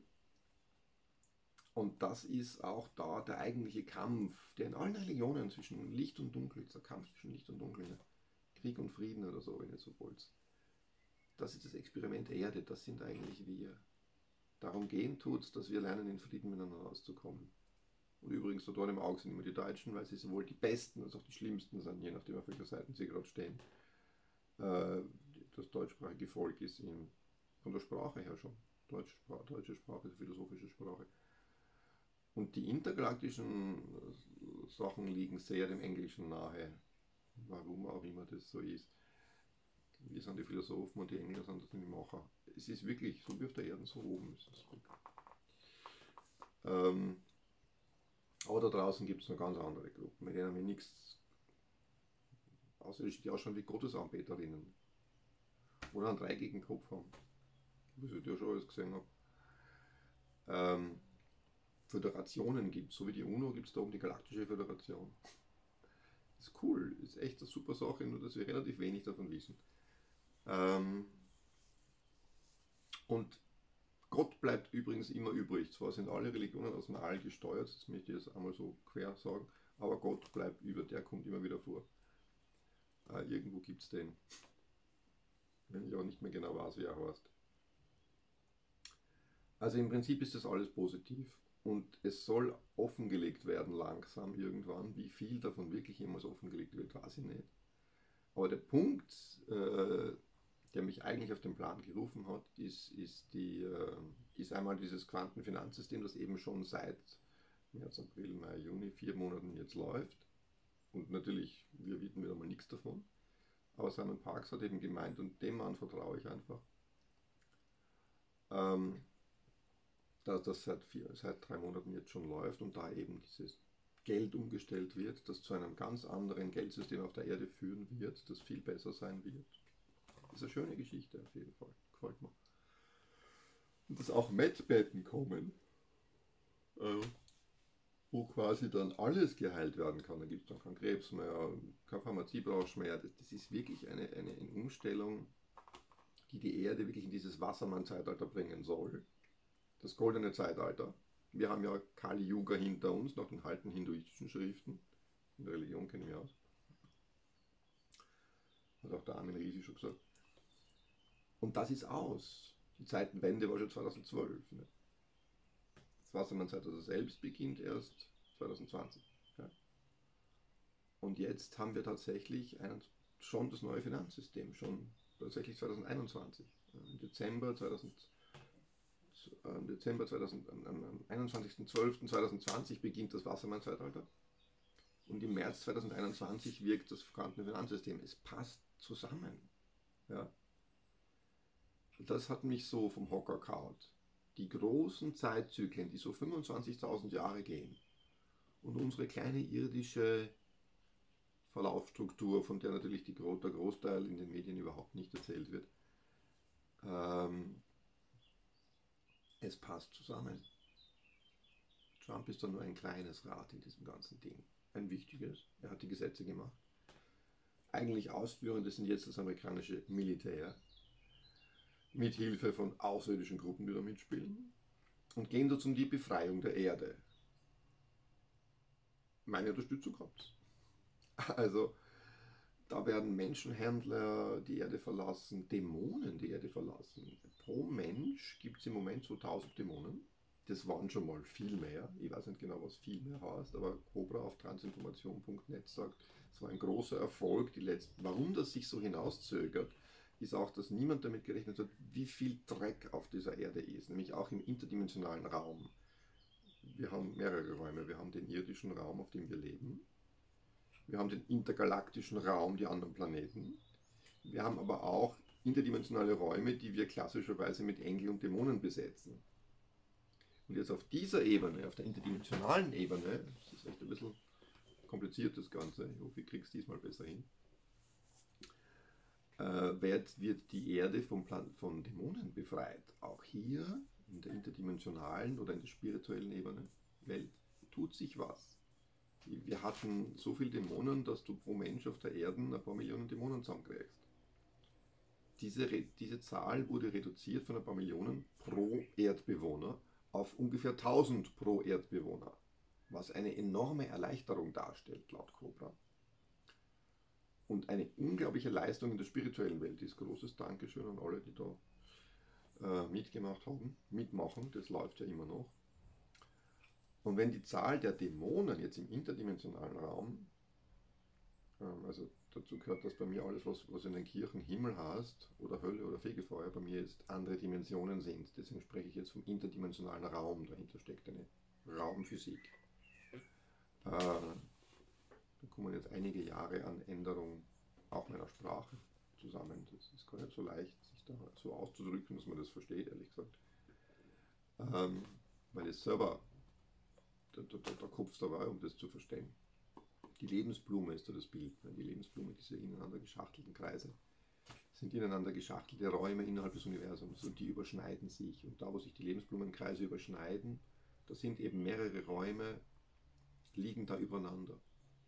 und das ist auch da der eigentliche Kampf, der in allen Religionen zwischen Licht und Dunkel ist, der Kampf zwischen Licht und Dunkel. Ne? Krieg und Frieden oder so, wenn ihr so wollt. Das ist das Experiment Erde, das sind eigentlich wir. Darum gehen tut es, dass wir lernen, in Frieden miteinander auszukommen. Und übrigens, so dort im Auge sind immer die Deutschen, weil sie sowohl die Besten als auch die Schlimmsten sind, je nachdem auf welcher Seite sie gerade stehen. Äh, das deutschsprachige Volk ist in, von der Sprache her schon. Deutsch, deutsche Sprache ist philosophische Sprache. Und die intergalaktischen Sachen liegen sehr dem Englischen nahe. Warum auch immer das so ist. Wir sind die Philosophen und die Engländer sind das die Macher. Es ist wirklich so wie auf der Erde so oben. Ähm, aber da draußen gibt es noch ganz andere Gruppen, mit denen wir nichts außerirdische, die ausschauen wie Gottesanbeterinnen. Oder einen dreieckigen Kopf haben. Was ich ja schon alles gesehen habe. Ähm, Föderationen gibt es, so wie die UNO gibt es da oben die Galaktische Föderation. ist cool, ist echt eine super Sache, nur dass wir relativ wenig davon wissen. Ähm, und Gott bleibt übrigens immer übrig. Zwar sind alle Religionen aus dem All gesteuert, das möchte ich jetzt einmal so quer sagen, aber Gott bleibt über, der kommt immer wieder vor. Äh, irgendwo gibt es den, wenn ich auch nicht mehr genau weiß, wie er heißt. Also im Prinzip ist das alles positiv. Und es soll offengelegt werden langsam irgendwann. Wie viel davon wirklich jemals offengelegt wird, weiß ich nicht. Aber der Punkt, äh, der mich eigentlich auf den Plan gerufen hat, ist, ist, die, äh, ist einmal dieses Quantenfinanzsystem, das eben schon seit März, April, Mai, Juni, vier Monaten jetzt läuft. Und natürlich, wir wissen wieder mal nichts davon. Aber Simon Parkes hat eben gemeint, und dem Mann vertraue ich einfach, ähm, dass das seit, vier, seit drei Monaten jetzt schon läuft und da eben dieses Geld umgestellt wird, das zu einem ganz anderen Geldsystem auf der Erde führen wird, das viel besser sein wird. Das ist eine schöne Geschichte auf jeden Fall, gefällt mir. Und dass auch Medbetten kommen, äh, wo quasi dann alles geheilt werden kann. Da gibt es dann keinen Krebs mehr, keine Pharmaziebranche mehr. Das, das ist wirklich eine, eine, eine Umstellung, die die Erde wirklich in dieses Wassermann-Zeitalter bringen soll. Das goldene Zeitalter. Wir haben ja Kali Yuga hinter uns, nach den alten hinduistischen Schriften. In der Religion kenne ich mich aus. Hat auch der Armin Risi schon gesagt. Und das ist aus. Die Zeitenwende war schon zweitausendzwölf. Ne? Das Wassermann-Zeitalter selbst beginnt erst zweitausendzwanzig. Ja? Und jetzt haben wir tatsächlich einen, schon das neue Finanzsystem, schon tatsächlich zweitausendeinundzwanzig. Im Dezember zweitausend Im Dezember zweitausend, am einundzwanzigsten zwölften zweitausendzwanzig beginnt das Wassermann-Zeitalter und im März zweitausendeinundzwanzig wirkt das Quantenfinanzsystem. Es passt zusammen. Ja. Das hat mich so vom Hocker kaut. Die großen Zeitzyklen, die so fünfundzwanzigtausend Jahre gehen und unsere kleine irdische Verlaufsstruktur, von der natürlich die, der Großteil in den Medien überhaupt nicht erzählt wird, ähm, es passt zusammen. Trump ist dann nur ein kleines Rad in diesem ganzen Ding. Ein wichtiges. Er hat die Gesetze gemacht. Eigentlich Ausführende sind jetzt das amerikanische Militär. Mit Hilfe von außerirdischen Gruppen, die da mitspielen. Und gehen dort um die Befreiung der Erde. Meine Unterstützung kommt. Also, da werden Menschenhändler die Erde verlassen, Dämonen die Erde verlassen. Pro Mensch gibt es im Moment so tausend Dämonen. Das waren schon mal viel mehr. Ich weiß nicht genau, was viel mehr heißt, aber Cobra auf transinformation punkt net sagt, es war ein großer Erfolg. Die letzten, warum das sich so hinauszögert, ist auch, dass niemand damit gerechnet hat, wie viel Dreck auf dieser Erde ist, nämlich auch im interdimensionalen Raum. Wir haben mehrere Räume. Wir haben den irdischen Raum, auf dem wir leben. Wir haben den intergalaktischen Raum, die anderen Planeten. Wir haben aber auch interdimensionale Räume, die wir klassischerweise mit Engeln und Dämonen besetzen. Und jetzt auf dieser Ebene, auf der interdimensionalen Ebene, das ist echt ein bisschen kompliziert das Ganze, ich hoffe, ich kriege es diesmal besser hin, äh, wird, wird die Erde vom Plan von Dämonen befreit. Auch hier in der interdimensionalen oder in der spirituellen Ebene Welt tut sich was. Wir hatten so viele Dämonen, dass du pro Mensch auf der Erde ein paar Millionen Dämonen zusammenkriegst. Diese, diese Zahl wurde reduziert von ein paar Millionen pro Erdbewohner auf ungefähr tausend pro Erdbewohner, was eine enorme Erleichterung darstellt, laut Cobra. Und eine unglaubliche Leistung in der spirituellen Welt ist. Großes Dankeschön an alle, die da äh, mitgemacht haben, mitmachen, das läuft ja immer noch. Und wenn die Zahl der Dämonen jetzt im interdimensionalen Raum, ähm, also dazu gehört, dass bei mir alles, was, was in den Kirchen Himmel heißt, oder Hölle oder Fegefeuer, bei mir jetzt andere Dimensionen sind. Deswegen spreche ich jetzt vom interdimensionalen Raum. Dahinter steckt eine Raumphysik. Äh, da kommen jetzt einige Jahre an Änderung auch meiner Sprache zusammen. Das ist gar nicht so leicht, sich da so auszudrücken, dass man das versteht, ehrlich gesagt. Ähm, weil es selber Der, der, der Kopf dabei, um das zu verstehen. Die Lebensblume ist da das Bild. Die Lebensblume, diese ineinander geschachtelten Kreise, sind ineinander geschachtelte Räume innerhalb des Universums und die überschneiden sich. Und da, wo sich die Lebensblumenkreise überschneiden, da sind eben mehrere Räume, liegen da übereinander.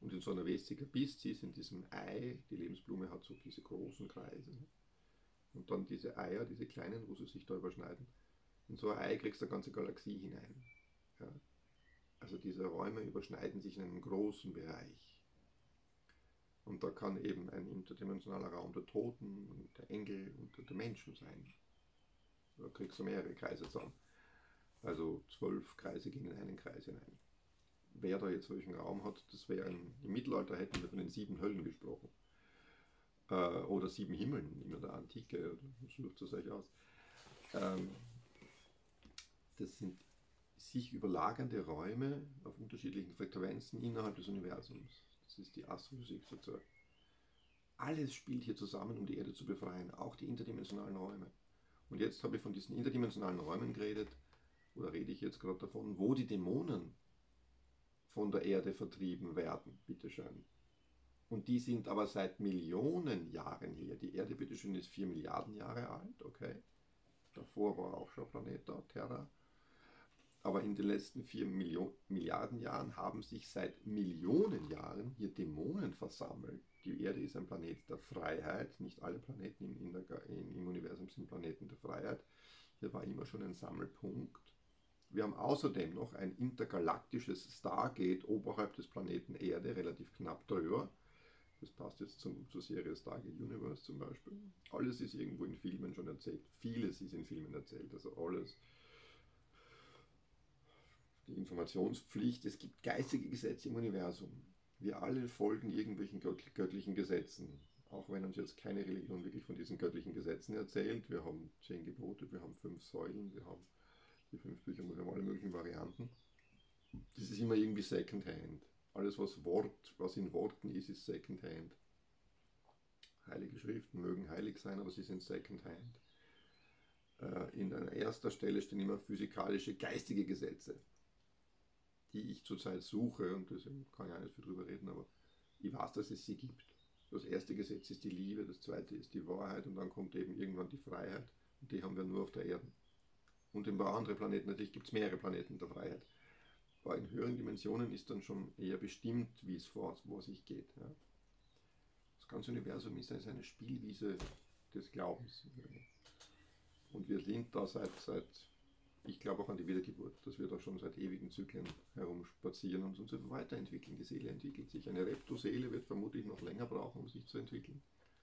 Und in so einer Vesica Piscis, in diesem Ei, die Lebensblume hat so diese großen Kreise. Ne? Und dann diese Eier, diese kleinen, wo sie sich da überschneiden. In so ein Ei kriegst du eine ganze Galaxie hinein. Ja? Also diese Räume überschneiden sich in einem großen Bereich. Und da kann eben ein interdimensionaler Raum der Toten, und der Engel und der Menschen sein. Da kriegst du mehrere Kreise zusammen. Also zwölf Kreise gehen in einen Kreis hinein. Wer da jetzt welchen Raum hat, das wäre im Mittelalter hätten wir von den sieben Höllen gesprochen. Äh, oder sieben Himmeln in der Antike, sucht es euch aus. Ähm, das sind sich überlagernde Räume auf unterschiedlichen Frequenzen innerhalb des Universums. Das ist die Astrophysik sozusagen. Alles spielt hier zusammen, um die Erde zu befreien, auch die interdimensionalen Räume. Und jetzt habe ich von diesen interdimensionalen Räumen geredet, oder rede ich jetzt gerade davon, wo die Dämonen von der Erde vertrieben werden, bitteschön. Und die sind aber seit Millionen Jahren hier. Die Erde, bitteschön, ist vier Milliarden Jahre alt, okay. Davor war auch schon Planet da, Terra. Aber in den letzten vier Millionen, Milliarden Jahren haben sich seit Millionen Jahren hier Dämonen versammelt. Die Erde ist ein Planet der Freiheit. Nicht alle Planeten im, in der, in, im Universum sind Planeten der Freiheit. Hier war immer schon ein Sammelpunkt. Wir haben außerdem noch ein intergalaktisches Stargate oberhalb des Planeten Erde, relativ knapp drüber. Das passt jetzt zum, zur Serie Stargate Universe zum Beispiel. Alles ist irgendwo in Filmen schon erzählt. Vieles ist in Filmen erzählt, also alles. Die Informationspflicht, es gibt geistige Gesetze im Universum. Wir alle folgen irgendwelchen göttlichen Gesetzen. Auch wenn uns jetzt keine Religion wirklich von diesen göttlichen Gesetzen erzählt. Wir haben zehn Gebote, wir haben fünf Säulen, wir haben die fünf Bücher, wir haben alle möglichen Varianten. Das ist immer irgendwie Secondhand. Alles, was Wort, was in Worten ist, ist Secondhand. Heilige Schriften mögen heilig sein, aber sie sind Secondhand. Äh, in einer erster Stelle stehen immer physikalische, geistige Gesetze, die ich zurzeit suche, und deswegen kann ich auch nicht viel drüber reden, aber ich weiß, dass es sie gibt. Das erste Gesetz ist die Liebe, das zweite ist die Wahrheit und dann kommt eben irgendwann die Freiheit. Und die haben wir nur auf der Erde. Und ein paar andere Planeten, natürlich gibt es mehrere Planeten der Freiheit. Aber in höheren Dimensionen ist dann schon eher bestimmt, wie es vor, vor sich geht. Ja. Das ganze Universum ist also eine Spielwiese des Glaubens. Und wir sind da seit, seit ich glaube auch an die Wiedergeburt, dass wir da schon seit ewigen Zyklen herumspazieren und uns weiterentwickeln. Die Seele entwickelt sich. Eine Reptoseele wird vermutlich noch länger brauchen, um sich zu entwickeln.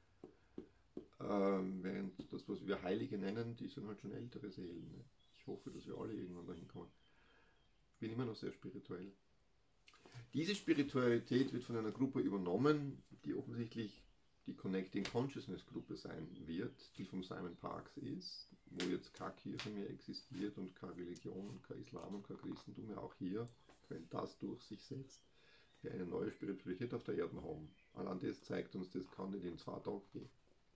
Ähm, während das, was wir Heilige nennen, die sind halt schon ältere Seelen. Ne? Ich hoffe, dass wir alle irgendwann dahin kommen. Ich bin immer noch sehr spirituell. Diese Spiritualität wird von einer Gruppe übernommen, die offensichtlich die Connecting Consciousness Gruppe sein wird, die von Simon Parkes ist, wo jetzt keine Kirche mehr existiert und keine Religion und kein Islam und kein Christentum mehr. Auch hier, wenn das durch sich setzt, wir eine neue Spiritualität auf der Erde haben. Allein das zeigt uns, das kann nicht in zwei Tagen gehen.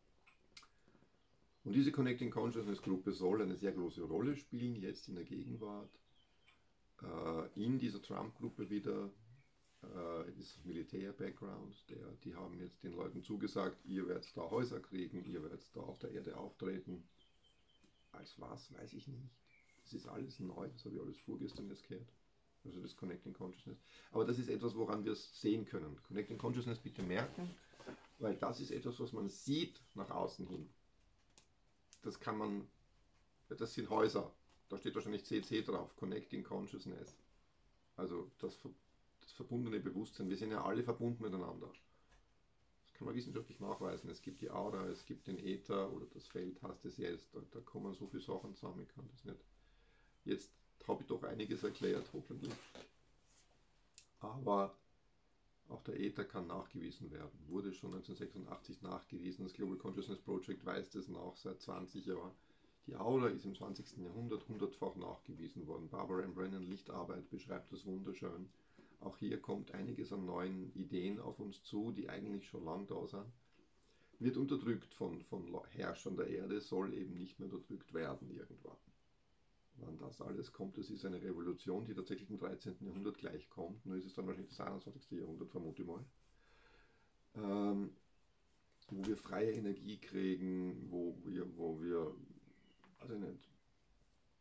Und diese Connecting Consciousness Gruppe soll eine sehr große Rolle spielen, jetzt in der Gegenwart. In dieser Trump-Gruppe wieder äh, ist Militär-Background, die haben jetzt den Leuten zugesagt, ihr werdet da Häuser kriegen, ihr werdet da auf der Erde auftreten. Als was, weiß ich nicht. Das ist alles neu, das habe ich alles vorgestern jetzt gehört. Also das Connecting Consciousness. Aber das ist etwas, woran wir es sehen können. Connecting Consciousness bitte merken, weil das ist etwas, was man sieht nach außen hin. Das kann man, das sind Häuser. Da steht wahrscheinlich C C drauf, Connecting Consciousness. Also das, das verbundene Bewusstsein. Wir sind ja alle verbunden miteinander. Das kann man wissenschaftlich nachweisen. Es gibt die Aura, es gibt den Äther oder das Feld heißt es jetzt. Da, da kommen so viele Sachen zusammen, ich kann das nicht. Jetzt habe ich doch einiges erklärt, hoffentlich. Aber auch der Äther kann nachgewiesen werden. Wurde schon neunzehnhundertsechsundachtzig nachgewiesen. Das Global Consciousness Project weiß das nach seit zwanzig Jahren. Die Aura ist im zwanzigsten Jahrhundert hundertfach nachgewiesen worden. Barbara M. Brennan, Lichtarbeit, beschreibt das wunderschön. Auch hier kommt einiges an neuen Ideen auf uns zu, die eigentlich schon lang da sind. Wird unterdrückt von, von Herrschern der Erde, soll eben nicht mehr unterdrückt werden irgendwann. Wann das alles kommt, das ist eine Revolution, die tatsächlich im dreizehnten Jahrhundert gleich kommt. Nur ist es dann wahrscheinlich das einundzwanzigste Jahrhundert, vermute ich mal. Ähm, wo wir freie Energie kriegen, wo wir, wo wir also nicht,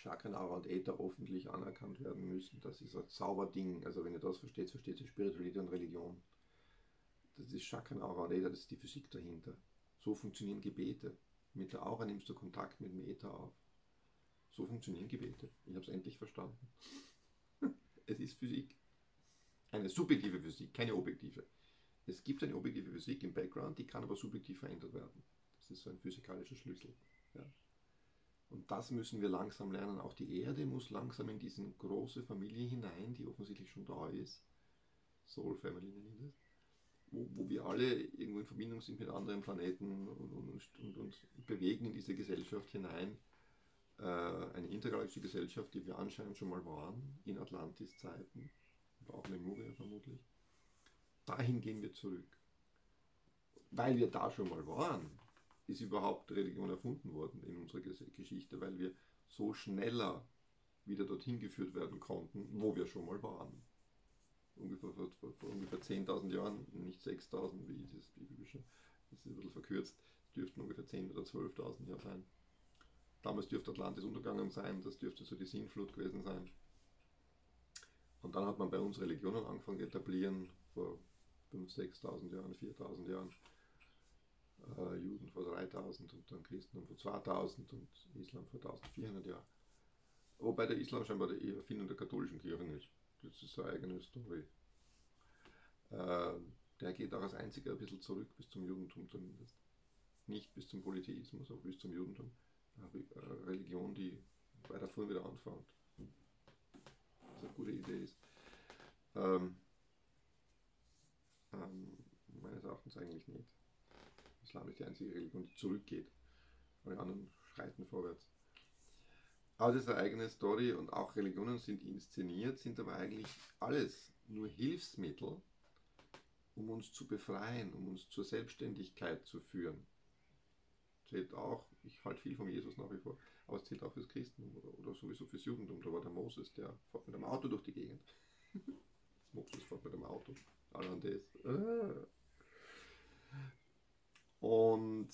Chakrenara und Äther öffentlich anerkannt werden müssen. Das ist ein sauber Ding. Also wenn ihr das versteht, versteht ihr Spiritualität und Religion. Das ist Chakrenara und Äther, das ist die Physik dahinter. So funktionieren Gebete. Mit der Aura nimmst du Kontakt mit dem Äther auf. So funktionieren Gebete. Ich habe es endlich verstanden. Es ist Physik. Eine subjektive Physik, keine objektive. Es gibt eine objektive Physik im Background, die kann aber subjektiv verändert werden. Das ist so ein physikalischer Schlüssel. Ja. Und das müssen wir langsam lernen. Auch die Erde muss langsam in diese große Familie hinein, die offensichtlich schon da ist. Soul Family nenne ich das. Wo, wo wir alle irgendwo in Verbindung sind mit anderen Planeten und, und, und uns bewegen in diese Gesellschaft hinein. Äh, eine intergalaktische Gesellschaft, die wir anscheinend schon mal waren, in Atlantis-Zeiten, auch Lemuria vermutlich. Dahin gehen wir zurück. Weil wir da schon mal waren, ist überhaupt Religion erfunden worden in unserer Geschichte, weil wir so schneller wieder dorthin geführt werden konnten, wo wir schon mal waren. Ungefähr vor, vor, vor ungefähr zehntausend Jahren, nicht sechstausend wie das biblische, das ist ein bisschen verkürzt, es dürften ungefähr zehntausend oder zwölftausend Jahre sein. Damals dürfte Atlantis untergegangen sein, das dürfte so die Sintflut gewesen sein. Und dann hat man bei uns Religionen angefangen zu etablieren, vor fünftausend, sechstausend Jahren, viertausend Jahren. Äh, Juden vor dreitausend und dann Christentum vor zweitausend und Islam vor eintausendvierhundert Jahren. Wobei der Islam scheinbar die Erfindung der katholischen Kirche ist. Das ist eine eigene Story. Äh, der geht auch als einziger ein bisschen zurück bis zum Judentum zumindest. Nicht bis zum Polytheismus, aber bis zum Judentum. Eine Religion, die weiter vorne wieder anfängt. Was eine gute Idee ist. Ähm, ähm, meines Erachtens eigentlich nicht. Islam ist die einzige Religion, die zurückgeht. Alle anderen schreiten vorwärts. Aber das ist eine eigene Story und auch Religionen sind inszeniert, sind aber eigentlich alles nur Hilfsmittel, um uns zu befreien, um uns zur Selbstständigkeit zu führen. Zählt auch, ich halte viel von Jesus nach wie vor, aber es zählt auch fürs Christentum oder, oder sowieso fürs Judentum. Da war der Moses, der fährt mit dem Auto durch die Gegend. Moses fährt mit dem Auto. Allein das. Ah. Und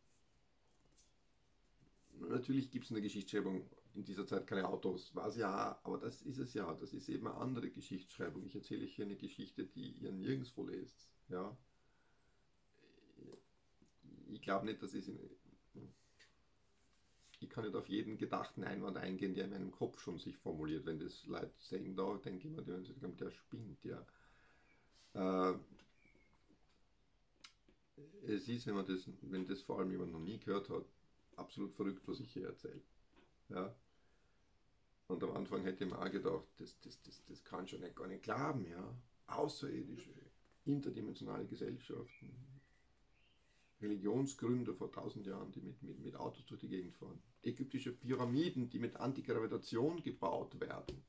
natürlich gibt es in der Geschichtsschreibung in dieser Zeit keine Autos, war es ja, aber das ist es ja, das ist eben eine andere Geschichtsschreibung. Ich erzähle hier eine Geschichte, die ihr nirgendwo lest. Ja? Ich glaube nicht, dass es in, ich kann nicht auf jeden gedachten Einwand eingehen, der in meinem Kopf schon sich formuliert. Wenn das Leute sagen, da denke ich mir, der spinnt, ja. Äh, Es ist, wenn man das, wenn das vor allem jemand noch nie gehört hat, absolut verrückt, was ich hier erzähle. Ja? Und am Anfang hätte ich mir auch gedacht, das, das, das, das kann schon nicht gar nicht glauben, ja. Außerirdische, interdimensionale Gesellschaften, Religionsgründer vor tausend Jahren, die mit, mit, mit Autos durch die Gegend fahren, ägyptische Pyramiden, die mit Antigravitation gebaut werden.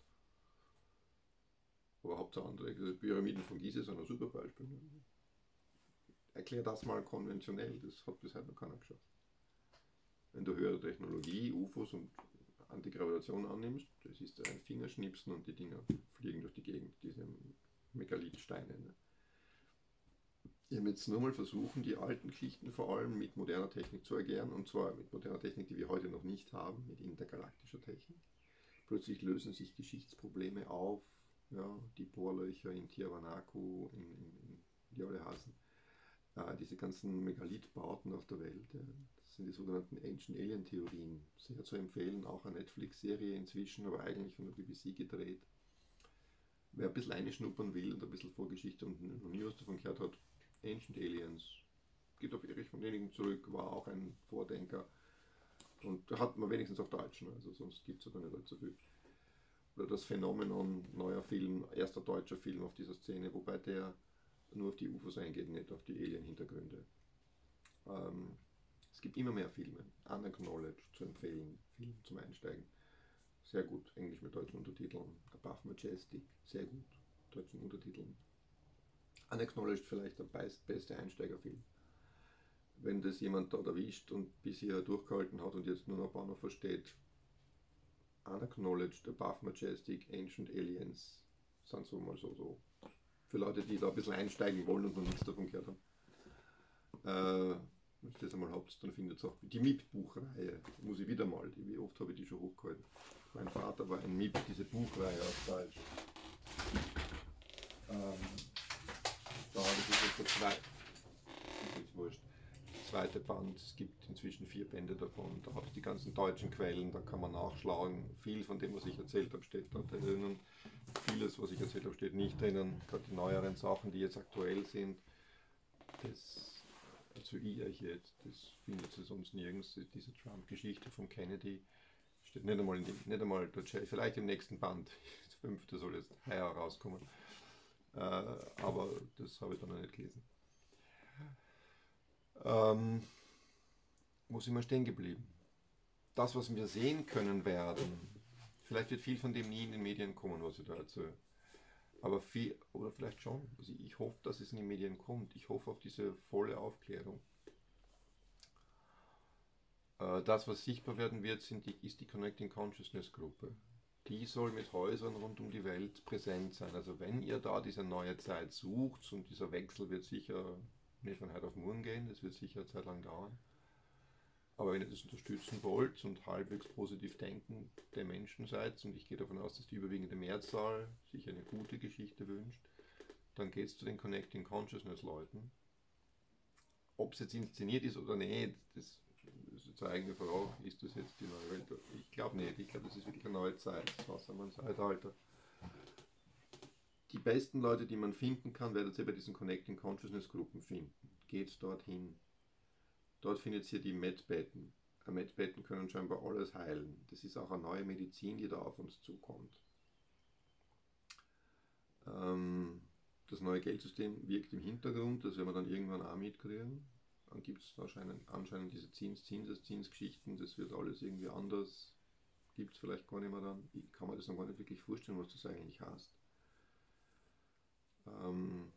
Aber Hauptsache andere, also Pyramiden von Gizeh sind ein super Beispiel. Erklär das mal konventionell, das hat bis heute noch keiner geschafft. Wenn du höhere Technologie, U F Os und Antigravitation annimmst, das ist ein Fingerschnipsen und die Dinger fliegen durch die Gegend, diese Megalithsteine. Ne? Ich werde jetzt nur mal versuchen, die alten Geschichten vor allem mit moderner Technik zu erklären, und zwar mit moderner Technik, die wir heute noch nicht haben, mit intergalaktischer Technik. Plötzlich lösen sich Geschichtsprobleme auf, ja, die Bohrlöcher in Tiwanaku, in, in, in die alle heißen. Äh, diese ganzen Megalithbauten auf der Welt, ja, das sind die sogenannten Ancient Alien Theorien. Sehr zu empfehlen, auch eine Netflix-Serie inzwischen, aber eigentlich von der B B C gedreht. Wer ein bisschen einschnuppern will und ein bisschen Vorgeschichte und noch nie was davon gehört hat, Ancient Aliens, geht auf Erich von Däniken zurück, war auch ein Vordenker. Und da hat man wenigstens auf Deutsch, also sonst gibt es ja nicht allzu viel. Oder das Phänomenon, neuer Film, erster deutscher Film auf dieser Szene, wobei der nur auf die U F Os eingeht, nicht auf die Alien-Hintergründe. Ähm, es gibt immer mehr Filme, Unacknowledged zu empfehlen, Film zum Einsteigen. Sehr gut, Englisch mit deutschen Untertiteln. Above Majestic, sehr gut, deutschen Untertiteln. Unacknowledged vielleicht der beste Einsteigerfilm. Wenn das jemand dort erwischt und bisher durchgehalten hat und jetzt nur noch ein paar noch versteht, Unacknowledged, Above Majestic, Ancient Aliens, sind so mal so, so. Für Leute, die da ein bisschen einsteigen wollen und noch nichts davon gehört haben. Äh, wenn ihr das einmal habt, dann findet ihr auch die Mietbuchreihe, muss ich wieder mal, wie oft habe ich die schon hochgehalten. Mein Vater war ein M I B, diese Buchreihe auf Deutsch. Ähm, da habe ich jetzt der zweite, ist wurscht, der zweite Band. Es gibt inzwischen vier Bände davon. Da habe ich die ganzen deutschen Quellen, da kann man nachschlagen. Viel von dem, was ich erzählt habe, steht da drinnen. Vieles, was ich erzählt habe, steht nicht drinnen. Gerade die neueren Sachen, die jetzt aktuell sind, das erzähle ich euch jetzt. Das findet ihr sonst nirgends. Diese Trump-Geschichte von Kennedy steht nicht einmal, in dem, nicht einmal der J, vielleicht im nächsten Band. Das fünfte soll jetzt heuer rauskommen. Äh, aber das habe ich dann noch nicht gelesen. Ähm, wo sind wir stehen geblieben? Das, was wir sehen können werden, vielleicht wird viel von dem nie in den Medien kommen, was ich da erzähle. Aber viel, oder vielleicht schon. Also ich hoffe, dass es in die Medien kommt. Ich hoffe auf diese volle Aufklärung. Äh, das, was sichtbar werden wird, sind die, ist die Connecting Consciousness Gruppe. Die soll mit Häusern rund um die Welt präsent sein. Also wenn ihr da diese neue Zeit sucht, und dieser Wechsel wird sicher nicht von heute auf morgen gehen, das wird sicher eine Zeit lang dauern. Aber wenn ihr das unterstützen wollt und halbwegs positiv denkende Menschen seid, und ich gehe davon aus, dass die überwiegende Mehrzahl sich eine gute Geschichte wünscht, dann geht es zu den Connecting Consciousness Leuten. Ob es jetzt inszeniert ist oder nicht, das ist jetzt eine eigene Frage. Ist das jetzt die neue Welt? Ich glaube nicht. Ich glaube, das ist wirklich eine neue Zeit. Das war ein Zeitalter. Die besten Leute, die man finden kann, werdet ihr bei diesen Connecting Consciousness Gruppen finden. Geht dorthin. Dort findet ihr die Medbetten. Medbetten können scheinbar alles heilen. Das ist auch eine neue Medizin, die da auf uns zukommt. Ähm, das neue Geldsystem wirkt im Hintergrund, das werden wir dann irgendwann auch mitkriegen. Dann gibt es anscheinend, anscheinend diese Zins, Zinses, Zinsgeschichten, das wird alles irgendwie anders. Gibt es vielleicht gar nicht mehr dann. Ich kann mir das noch gar nicht wirklich vorstellen, was das eigentlich heißt. Ähm,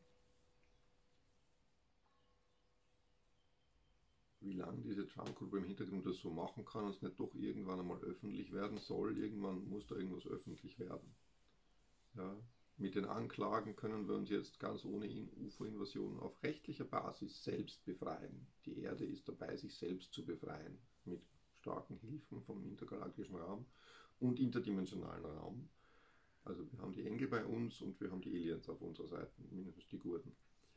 wie lange diese Trump-Gruppe im Hintergrund das so machen kann und es nicht doch irgendwann einmal öffentlich werden soll. Irgendwann muss da irgendwas öffentlich werden. Ja, mit den Anklagen können wir uns jetzt ganz ohne U F O-Invasion auf rechtlicher Basis selbst befreien. Die Erde ist dabei, sich selbst zu befreien, mit starken Hilfen vom intergalaktischen Raum und interdimensionalen Raum. Also wir haben die Engel bei uns und wir haben die Aliens auf unserer Seite, mindestens die Gurten.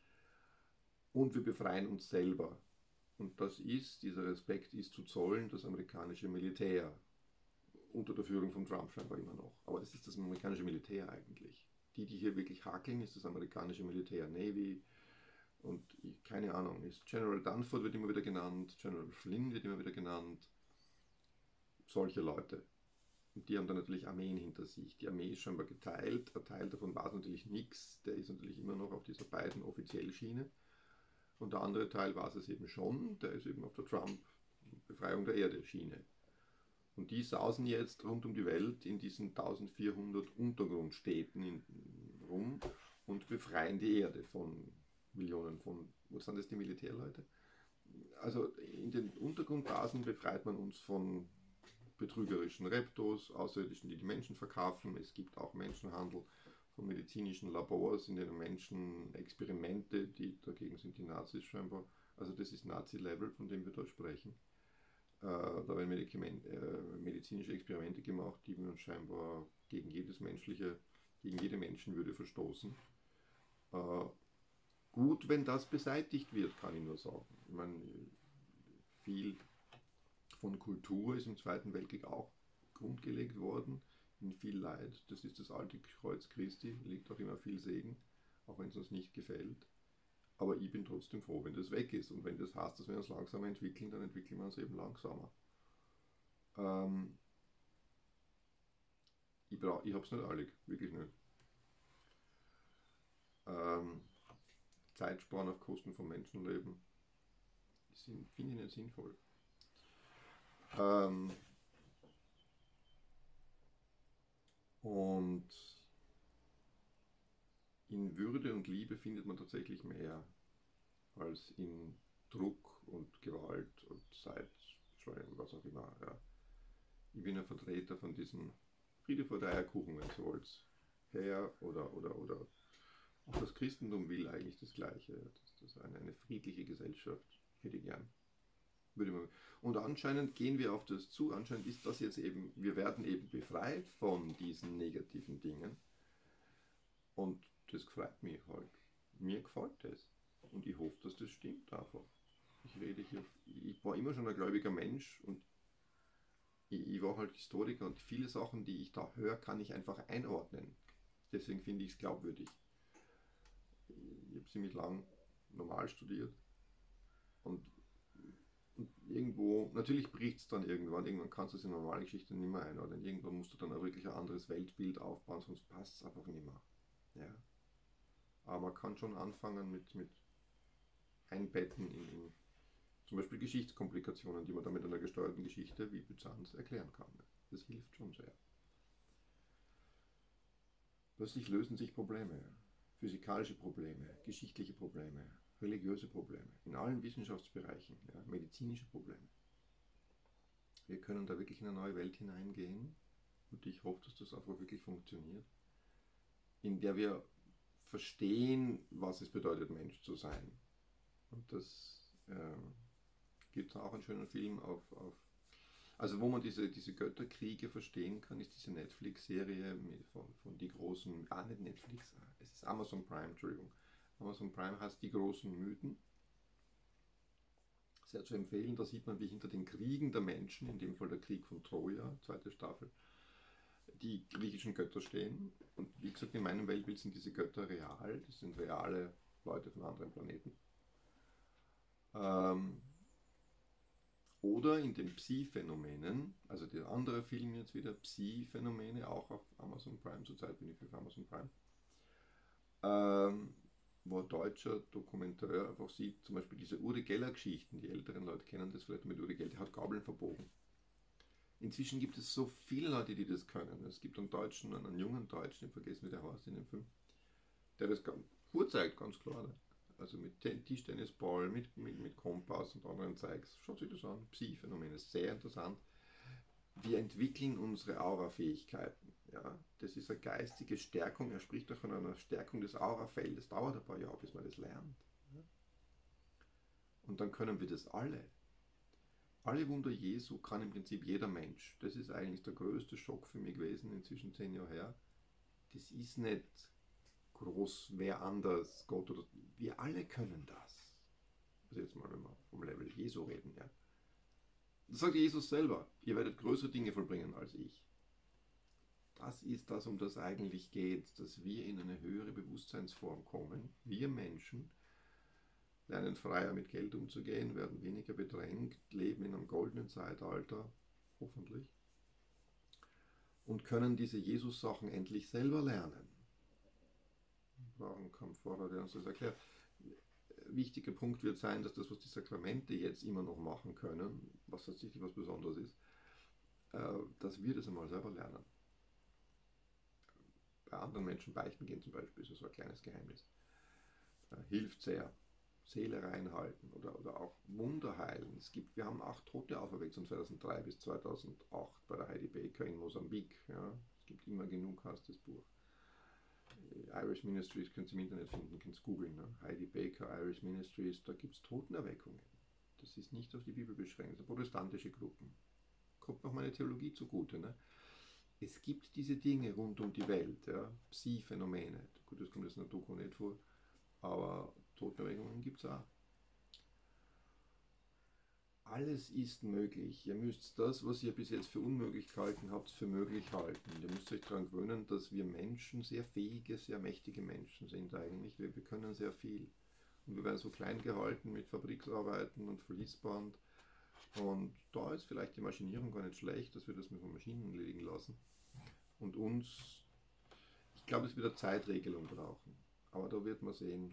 Und wir befreien uns selber. Und das ist, dieser Respekt ist zu zollen, das amerikanische Militär. Unter der Führung von Trump scheinbar immer noch. Aber das ist das amerikanische Militär eigentlich. Die, die hier wirklich hakeln, ist das amerikanische Militär, Navy und ich, keine Ahnung, ist General Dunford wird immer wieder genannt, General Flynn wird immer wieder genannt. Solche Leute. Und die haben dann natürlich Armeen hinter sich. Die Armee ist scheinbar geteilt, ein Teil davon war natürlich nichts, der ist natürlich immer noch auf dieser beiden offiziellen Schiene. Und der andere Teil war es eben schon, der ist eben auf der Trump-Befreiung der Erde-Schiene. Und die sausen jetzt rund um die Welt in diesen eintausendvierhundert Untergrundstädten in, rum und befreien die Erde von Millionen von, was sind das, die Militärleute? Also in den Untergrundbasen befreit man uns von betrügerischen Reptos, Außerirdischen, die die Menschen verkaufen. Es gibt auch Menschenhandel von medizinischen Labors, in denen Menschen Experimente, die dagegen sind die Nazis scheinbar, also das ist Nazi-Level, von dem wir da sprechen. Äh, da werden Medikament, äh, medizinische Experimente gemacht, die wir scheinbar gegen jedes menschliche, gegen jede Menschenwürde verstoßen. Äh, gut, wenn das beseitigt wird, kann ich nur sagen. Ich meine, viel von Kultur ist im Zweiten Weltkrieg auch grundgelegt worden, in viel Leid. Das ist das alte Kreuz Christi, liegt auch immer viel Segen, auch wenn es uns nicht gefällt. Aber ich bin trotzdem froh, wenn das weg ist. Und wenn das heißt, dass wir uns langsamer entwickeln, dann entwickeln wir uns eben langsamer. Ähm, ich ich habe es nicht eilig, wirklich nicht. Ähm, Zeit sparen auf Kosten von Menschenleben, finde ich nicht sinnvoll. Ähm, und in Würde und Liebe findet man tatsächlich mehr als in Druck und Gewalt und Zeitschleudern, was auch immer. Ja. Ich bin ein Vertreter von diesem Friede vor der Eierkuchen, wenn du wollt, her oder, oder, oder auch das Christentum will eigentlich das Gleiche, das, das eine, eine friedliche Gesellschaft hätte ich gern. Würde man, Und anscheinend gehen wir auf das zu, anscheinend ist das jetzt eben, wir werden eben befreit von diesen negativen Dingen. Und das gefällt mich halt. Mir gefällt das. Und ich hoffe, dass das stimmt einfach. Ich rede hier, ich war immer schon ein gläubiger Mensch und ich, ich war halt Historiker und viele Sachen, die ich da höre, kann ich einfach einordnen. Deswegen finde ich es glaubwürdig. Ich habe ziemlich lang normal studiert und, und irgendwo, natürlich bricht es dann irgendwann, irgendwann kannst du es in normale Geschichte nicht mehr einordnen. Irgendwann musst du dann auch wirklich ein anderes Weltbild aufbauen, sonst passt es einfach nicht mehr. Ja. Aber man kann schon anfangen mit, mit Einbetten in, in zum Beispiel Geschichtskomplikationen, die man dann mit einer gesteuerten Geschichte wie Byzanz erklären kann. Das hilft schon sehr. Plötzlich lösen sich Probleme, physikalische Probleme, geschichtliche Probleme, religiöse Probleme, in allen Wissenschaftsbereichen, ja, medizinische Probleme. Wir können da wirklich in eine neue Welt hineingehen und ich hoffe, dass das einfach wirklich funktioniert, in der wir verstehen, was es bedeutet, Mensch zu sein. Und das ähm, gibt es auch einen schönen Film auf, auf also wo man diese, diese Götterkriege verstehen kann, ist diese Netflix-Serie von, von die großen, ah nicht Netflix, es ist Amazon Prime, Entschuldigung. Amazon Prime heißt Die großen Mythen. Sehr zu empfehlen, da sieht man, wie hinter den Kriegen der Menschen, in dem Fall der Krieg von Troja, zweite Staffel, die griechischen Götter stehen. Und wie gesagt, in meinem Weltbild sind diese Götter real, das sind reale Leute von anderen Planeten. Ähm, Oder in den Psi-Phänomenen, also der andere Film jetzt wieder, Psi-Phänomene, auch auf Amazon Prime, zurzeit bin ich auf Amazon Prime, ähm, wo ein deutscher Dokumenteur einfach sieht, zum Beispiel diese Uri Geller-Geschichten, die älteren Leute kennen das vielleicht mit Uri Geller, der hat Gabeln verbogen. Inzwischen gibt es so viele Leute, die das können. Es gibt einen Deutschen, einen jungen Deutschen, ich vergesse, wie der heißt in dem Film, der das vorzeigt, ganz klar. Ne? Also mit Tischtennisball, mit, mit, mit Kompass und anderen Zeugs. Schaut sich das an. Psi-Phänomene, sehr interessant. Wir entwickeln unsere Aura-Fähigkeiten. Ja? Das ist eine geistige Stärkung. Er spricht auch von einer Stärkung des Aurafeldes. Das dauert ein paar Jahre, bis man das lernt. Ja? Und dann können wir das alle. Alle Wunder Jesu kann im Prinzip jeder Mensch. Das ist eigentlich der größte Schock für mich gewesen, inzwischen zehn Jahre her. Das ist nicht groß, wer anders, Gott oder... Wir alle können das. Also jetzt mal, wenn wir vom Level Jesu reden, ja. Das sagt Jesus selber. Ihr werdet größere Dinge vollbringen als ich. Das ist das, um das eigentlich geht, dass wir in eine höhere Bewusstseinsform kommen. Wir Menschen lernen freier mit Geld umzugehen, werden weniger bedrängt, leben in einem goldenen Zeitalter, hoffentlich, und können diese Jesus-Sachen endlich selber lernen. Wir brauchen keinen Pfarrer, der uns das erklärt. Wichtiger Punkt wird sein, dass das, was die Sakramente jetzt immer noch machen können, was tatsächlich was Besonderes ist, dass wir das einmal selber lernen. Bei anderen Menschen beichten gehen zum Beispiel, ist so ein kleines Geheimnis. Hilft sehr. Seele reinhalten oder, oder auch Wunder heilen. Es gibt, wir haben acht Tote auferweckt von zweitausenddrei bis zweitausendacht bei der Heidi Baker in Mosambik. Ja. Es gibt immer genug, heißt das Buch. Irish Ministries, könnt ihr im Internet finden, könnt ihr googeln. Ne? Heidi Baker, Irish Ministries, da gibt es Totenerweckungen. Das ist nicht auf die Bibel beschränkt, das sind protestantische Gruppen. Kommt noch meine Theologie zugute. Ne? Es gibt diese Dinge rund um die Welt, ja? Psi-Phänomene. Gut, das kommt jetzt in der Doku nicht vor, aber Totenerweckungen gibt es auch. Alles ist möglich. Ihr müsst das, was ihr bis jetzt für unmöglich gehalten habt, für möglich halten. Ihr müsst euch daran gewöhnen, dass wir Menschen sehr fähige, sehr mächtige Menschen sind eigentlich. Wir, wir können sehr viel. Und wir werden so klein gehalten mit Fabriksarbeiten und Fließband. Und da ist vielleicht die Maschinierung gar nicht schlecht, dass wir das mit den Maschinen erledigen lassen. Und uns, ich glaube, es wird eine Zeitregelung brauchen. Aber da wird man sehen,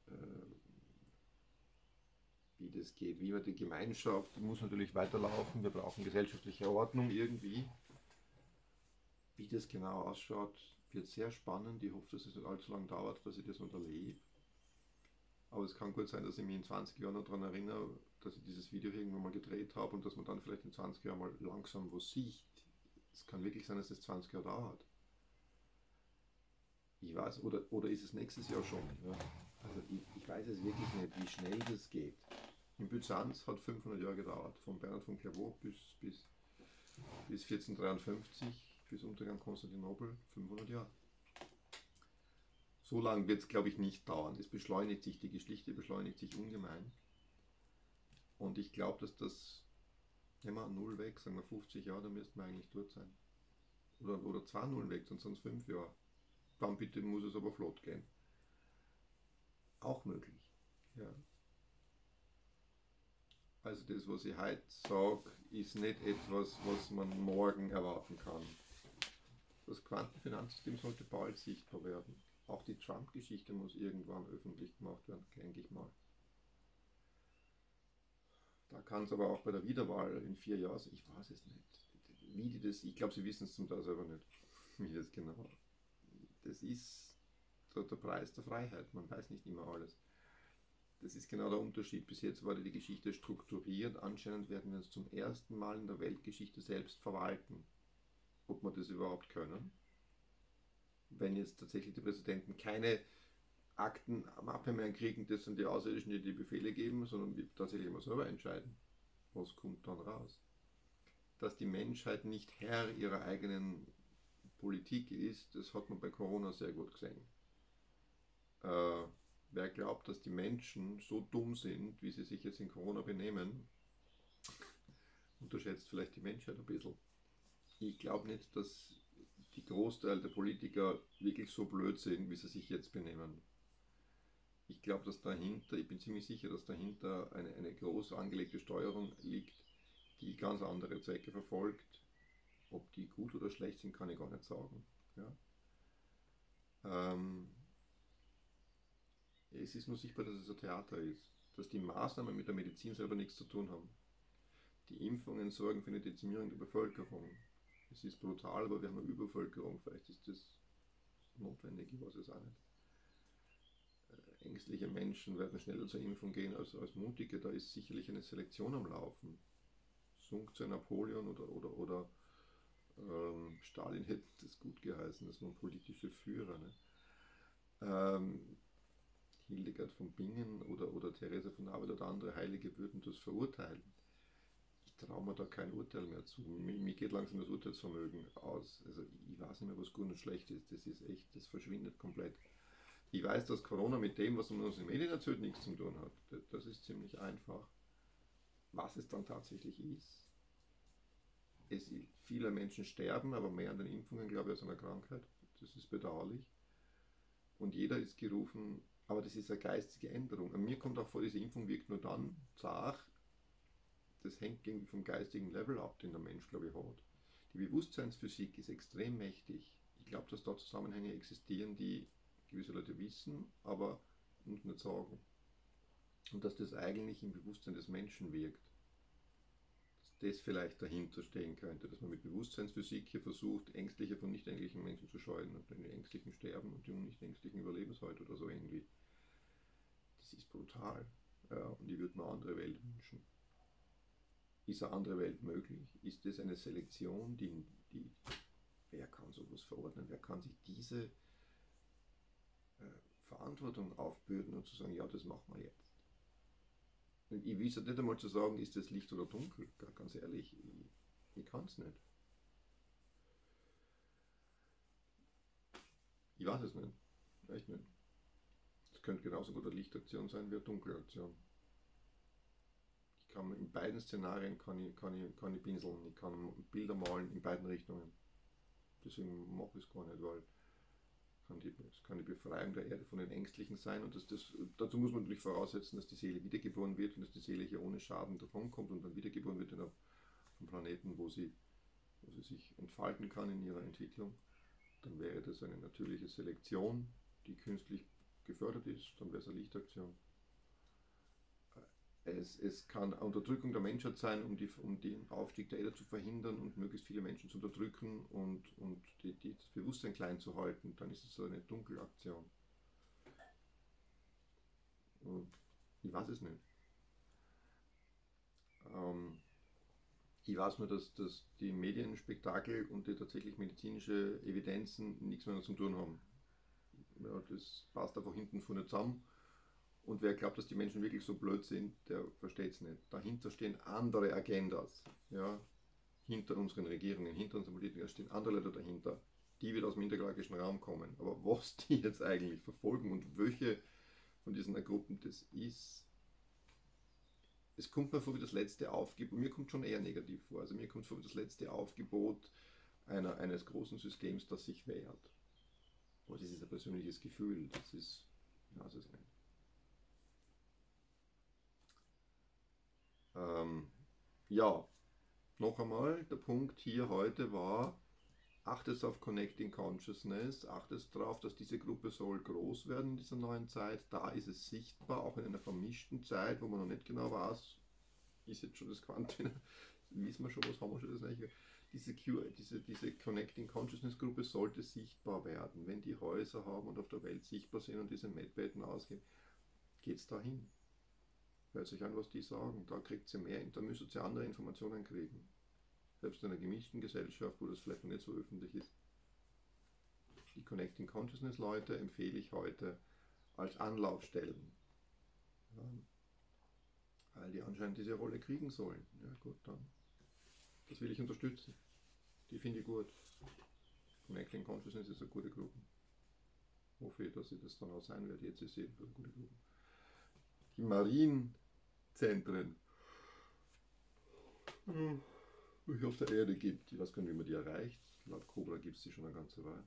wie das geht, wie man die Gemeinschaft, die muss natürlich weiterlaufen, wir brauchen gesellschaftliche Ordnung irgendwie. Wie das genau ausschaut, wird sehr spannend. Ich hoffe, dass es nicht allzu lange dauert, dass ich das noch erlebe. Aber es kann gut sein, dass ich mich in zwanzig Jahren noch daran erinnere, dass ich dieses Video irgendwann mal gedreht habe und dass man dann vielleicht in zwanzig Jahren mal langsam was sieht. Es kann wirklich sein, dass das zwanzig Jahre dauert. Ich weiß, oder, oder ist es nächstes Jahr schon? Ja. Also ich, ich weiß es wirklich nicht, wie schnell das geht. In Byzanz hat fünfhundert Jahre gedauert, von Bernhard von Clairvaux bis, bis, bis vierzehnhundertdreiundfünfzig, bis Untergang Konstantinopel, fünfhundert Jahre. So lange wird es, glaube ich, nicht dauern. Es beschleunigt sich, die Geschichte beschleunigt sich ungemein. Und ich glaube, dass das, nehmen wir null weg, sagen wir fünfzig Jahre, dann müssten wir eigentlich dort sein. Oder, oder zwei Nullen weg, sonst sind es fünf Jahre. Dann bitte muss es aber flott gehen. Auch möglich. Ja. Also das, was ich heute sage, ist nicht etwas, was man morgen erwarten kann. Das Quantenfinanzsystem sollte bald sichtbar werden. Auch die Trump-Geschichte muss irgendwann öffentlich gemacht werden, denke ich mal. Da kann es aber auch bei der Wiederwahl in vier Jahren, ich weiß es nicht. Wie die das, ich glaube, sie wissen es zum Teil selber nicht, wie das genau. Das ist der, der Preis der Freiheit, man weiß nicht immer alles. Das ist genau der Unterschied. Bis jetzt war die Geschichte strukturiert, anscheinend werden wir uns zum ersten Mal in der Weltgeschichte selbst verwalten. Ob wir das überhaupt können? Wenn jetzt tatsächlich die Präsidenten keine Aktenmappe mehr kriegen, das sind die Außerirdischen, die die Befehle geben, sondern wir tatsächlich immer selber entscheiden. Was kommt dann raus? Dass die Menschheit nicht Herr ihrer eigenen Politik ist, das hat man bei Corona sehr gut gesehen. Äh, wer glaubt, dass die Menschen so dumm sind, wie sie sich jetzt in Corona benehmen, unterschätzt vielleicht die Menschheit ein bisschen. Ich glaube nicht, dass die Großteil der Politiker wirklich so blöd sind, wie sie sich jetzt benehmen. Ich glaube, dass dahinter, ich bin ziemlich sicher, dass dahinter eine, eine groß angelegte Steuerung liegt, die ganz andere Zwecke verfolgt. Ob die gut oder schlecht sind, kann ich gar nicht sagen. Ja? Ähm, es ist nur sichtbar, dass es ein Theater ist, dass die Maßnahmen mit der Medizin selber nichts zu tun haben. Die Impfungen sorgen für eine Dezimierung der Bevölkerung. Es ist brutal, aber wir haben eine Überbevölkerung. Vielleicht ist das notwendig, ich weiß es auch nicht. Äh, ängstliche Menschen werden schneller zur Impfung gehen als, als mutige. Da ist sicherlich eine Selektion am Laufen. Sunk zu Napoleon oder, oder, oder ähm, Stalin hätte das gut geheißen, das waren politische Führer. Ne? Ähm, Hildegard von Bingen oder, oder Therese von Avila oder andere Heilige würden das verurteilen. Ich traue mir da kein Urteil mehr zu. Mir, mir geht langsam das Urteilsvermögen aus. Also ich weiß nicht mehr, was gut und schlecht ist. Das ist echt, das verschwindet komplett. Ich weiß, dass Corona mit dem, was man uns in den Medien erzählt, nichts zu tun hat. Das ist ziemlich einfach. Was es dann tatsächlich ist. Es, viele Menschen sterben, aber mehr an den Impfungen, glaube ich, als an der Krankheit. Das ist bedauerlich. Und jeder ist gerufen, aber das ist eine geistige Änderung. An mir kommt auch vor, diese Impfung wirkt nur dann zart. Das hängt irgendwie vom geistigen Level ab, den der Mensch, glaube ich, hat. Die Bewusstseinsphysik ist extrem mächtig. Ich glaube, dass da Zusammenhänge existieren, die gewisse Leute wissen, aber uns nicht sagen. Und dass das eigentlich im Bewusstsein des Menschen wirkt. Dass das vielleicht dahinter stehen könnte, dass man mit Bewusstseinsphysik hier versucht, ängstliche von nicht ängstlichen Menschen zu scheuen und die ängstlichen sterben und die nicht ängstlichen überleben es heute oder so irgendwie. Das ist brutal. Ja, und ich würde mir eine andere Welt wünschen. Ist eine andere Welt möglich? Ist das eine Selektion, die, die wer kann sowas verordnen? Wer kann sich diese äh, Verantwortung aufbürden und zu sagen, ja, das machen wir jetzt? Und ich weiß nicht einmal zu sagen, ist das Licht oder dunkel? Ganz ehrlich, ich, ich kann es nicht. Ich weiß es nicht. Echt nicht. Es könnte genauso gut eine Lichtaktion sein wie eine Dunkelaktion. Ich kann in beiden Szenarien kann ich, kann ich, kann ich pinseln, ich kann Bilder malen in beiden Richtungen. Deswegen mache ich es gar nicht, weil kann die, es kann die Befreiung der Erde von den Ängstlichen sein und das, das, dazu muss man natürlich voraussetzen, dass die Seele wiedergeboren wird und dass die Seele hier ohne Schaden davonkommt und dann wiedergeboren wird auf einem Planeten, wo sie, wo sie sich entfalten kann in ihrer Entwicklung. Dann wäre das eine natürliche Selektion, die künstlich gefördert ist, dann wäre es eine Lichtaktion. Es, es kann Unterdrückung der Menschheit sein, um, die, um den Aufstieg der Erde zu verhindern und möglichst viele Menschen zu unterdrücken und, und die, die, das Bewusstsein klein zu halten. Dann ist es so eine Dunkelaktion. Und ich weiß es nicht. Ähm, ich weiß nur, dass, dass die Medienspektakel und die tatsächlich medizinische Evidenzen nichts mehr zu tun haben. Ja, das passt einfach hinten vorne zusammen. Und wer glaubt, dass die Menschen wirklich so blöd sind, der versteht es nicht. Dahinter stehen andere Agendas. Ja? Hinter unseren Regierungen, hinter unseren Politikern stehen andere Leute dahinter, die wieder aus dem intergalakischen Raum kommen. Aber was die jetzt eigentlich verfolgen und welche von diesen Gruppen das ist, es kommt mir vor wie das letzte Aufgebot, mir kommt schon eher negativ vor, also mir kommt vor wie das letzte Aufgebot einer, eines großen Systems, das sich wehrt. Aber das ist ein persönliches Gefühl, das ist, ich weiß es nicht. Ähm, ja, noch einmal, der Punkt hier heute war, achtest auf Connecting Consciousness, achtest darauf, dass diese Gruppe soll groß werden in dieser neuen Zeit. Da ist es sichtbar, auch in einer vermischten Zeit, wo man noch nicht genau weiß, ist jetzt schon das Quantum, wissen wir schon, was haben wir schon, das nicht. Diese, Q, diese, diese Connecting Consciousness Gruppe sollte sichtbar werden. Wenn die Häuser haben und auf der Welt sichtbar sind und diese Medbetten ausgehen, geht es dahin. Hört sich an, was die sagen. Da kriegt ihr mehr, da müsst ihr andere Informationen kriegen. Selbst in einer gemischten Gesellschaft, wo das vielleicht noch nicht so öffentlich ist. Die Connecting Consciousness Leute empfehle ich heute als Anlaufstellen. Ja, weil die anscheinend diese Rolle kriegen sollen. Ja gut, dann. Das will ich unterstützen. Die finde ich gut. Connecting Consciousness ist eine gute Gruppe. Ich hoffe, dass sie das dann auch sein wird. Jetzt ist sie eine gute Gruppe. Die Marienzentren, die es auf der Erde gibt, ich weiß gar nicht, wie man die erreicht. Laut Cobra gibt es die schon eine ganze Weile.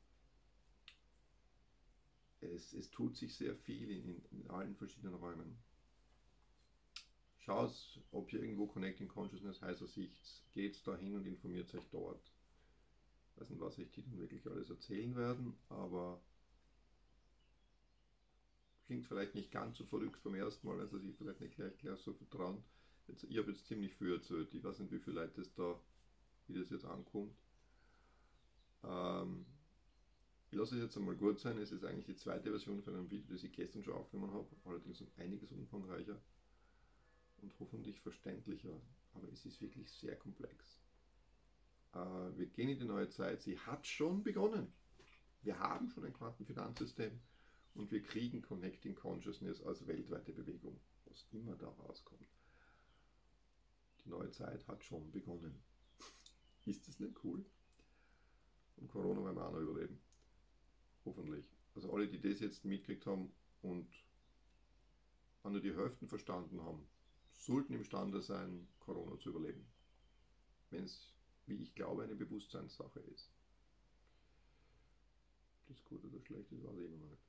Es, es tut sich sehr viel in, in allen verschiedenen Räumen. Schaut, ob ihr irgendwo Connecting Consciousness heißer Sicht, geht da hin und informiert euch dort. Ich weiß nicht, was euch die dann wirklich alles erzählen werden, aber klingt vielleicht nicht ganz so verrückt beim ersten Mal, also ich vielleicht nicht gleich, gleich so vertrauen. Jetzt, ich habe jetzt ziemlich viel erzählt, ich weiß nicht, wie viele Leute das da, wie das jetzt ankommt. Ähm, ich lasse es jetzt einmal gut sein, es ist eigentlich die zweite Version von einem Video, das ich gestern schon aufgenommen habe, allerdings um einiges umfangreicher und hoffentlich verständlicher, aber es ist wirklich sehr komplex. Äh, wir gehen in die neue Zeit, sie hat schon begonnen. Wir haben schon ein Quantenfinanzsystem und wir kriegen Connecting Consciousness als weltweite Bewegung, was immer da rauskommt. Die neue Zeit hat schon begonnen. Ist das nicht cool? Und Corona werden wir auch noch überleben. Hoffentlich. Also alle, die das jetzt mitgekriegt haben und nur die Hälfte verstanden haben, sollten imstande sein, Corona zu überleben. Wenn es, wie ich glaube, eine Bewusstseinssache ist. Das ist gut oder schlecht, das weiß ich immer noch nicht.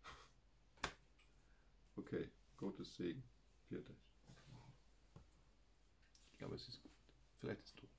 Okay, Gottes Segen. Vierte. Ich glaube, es ist gut. Vielleicht ist es tot.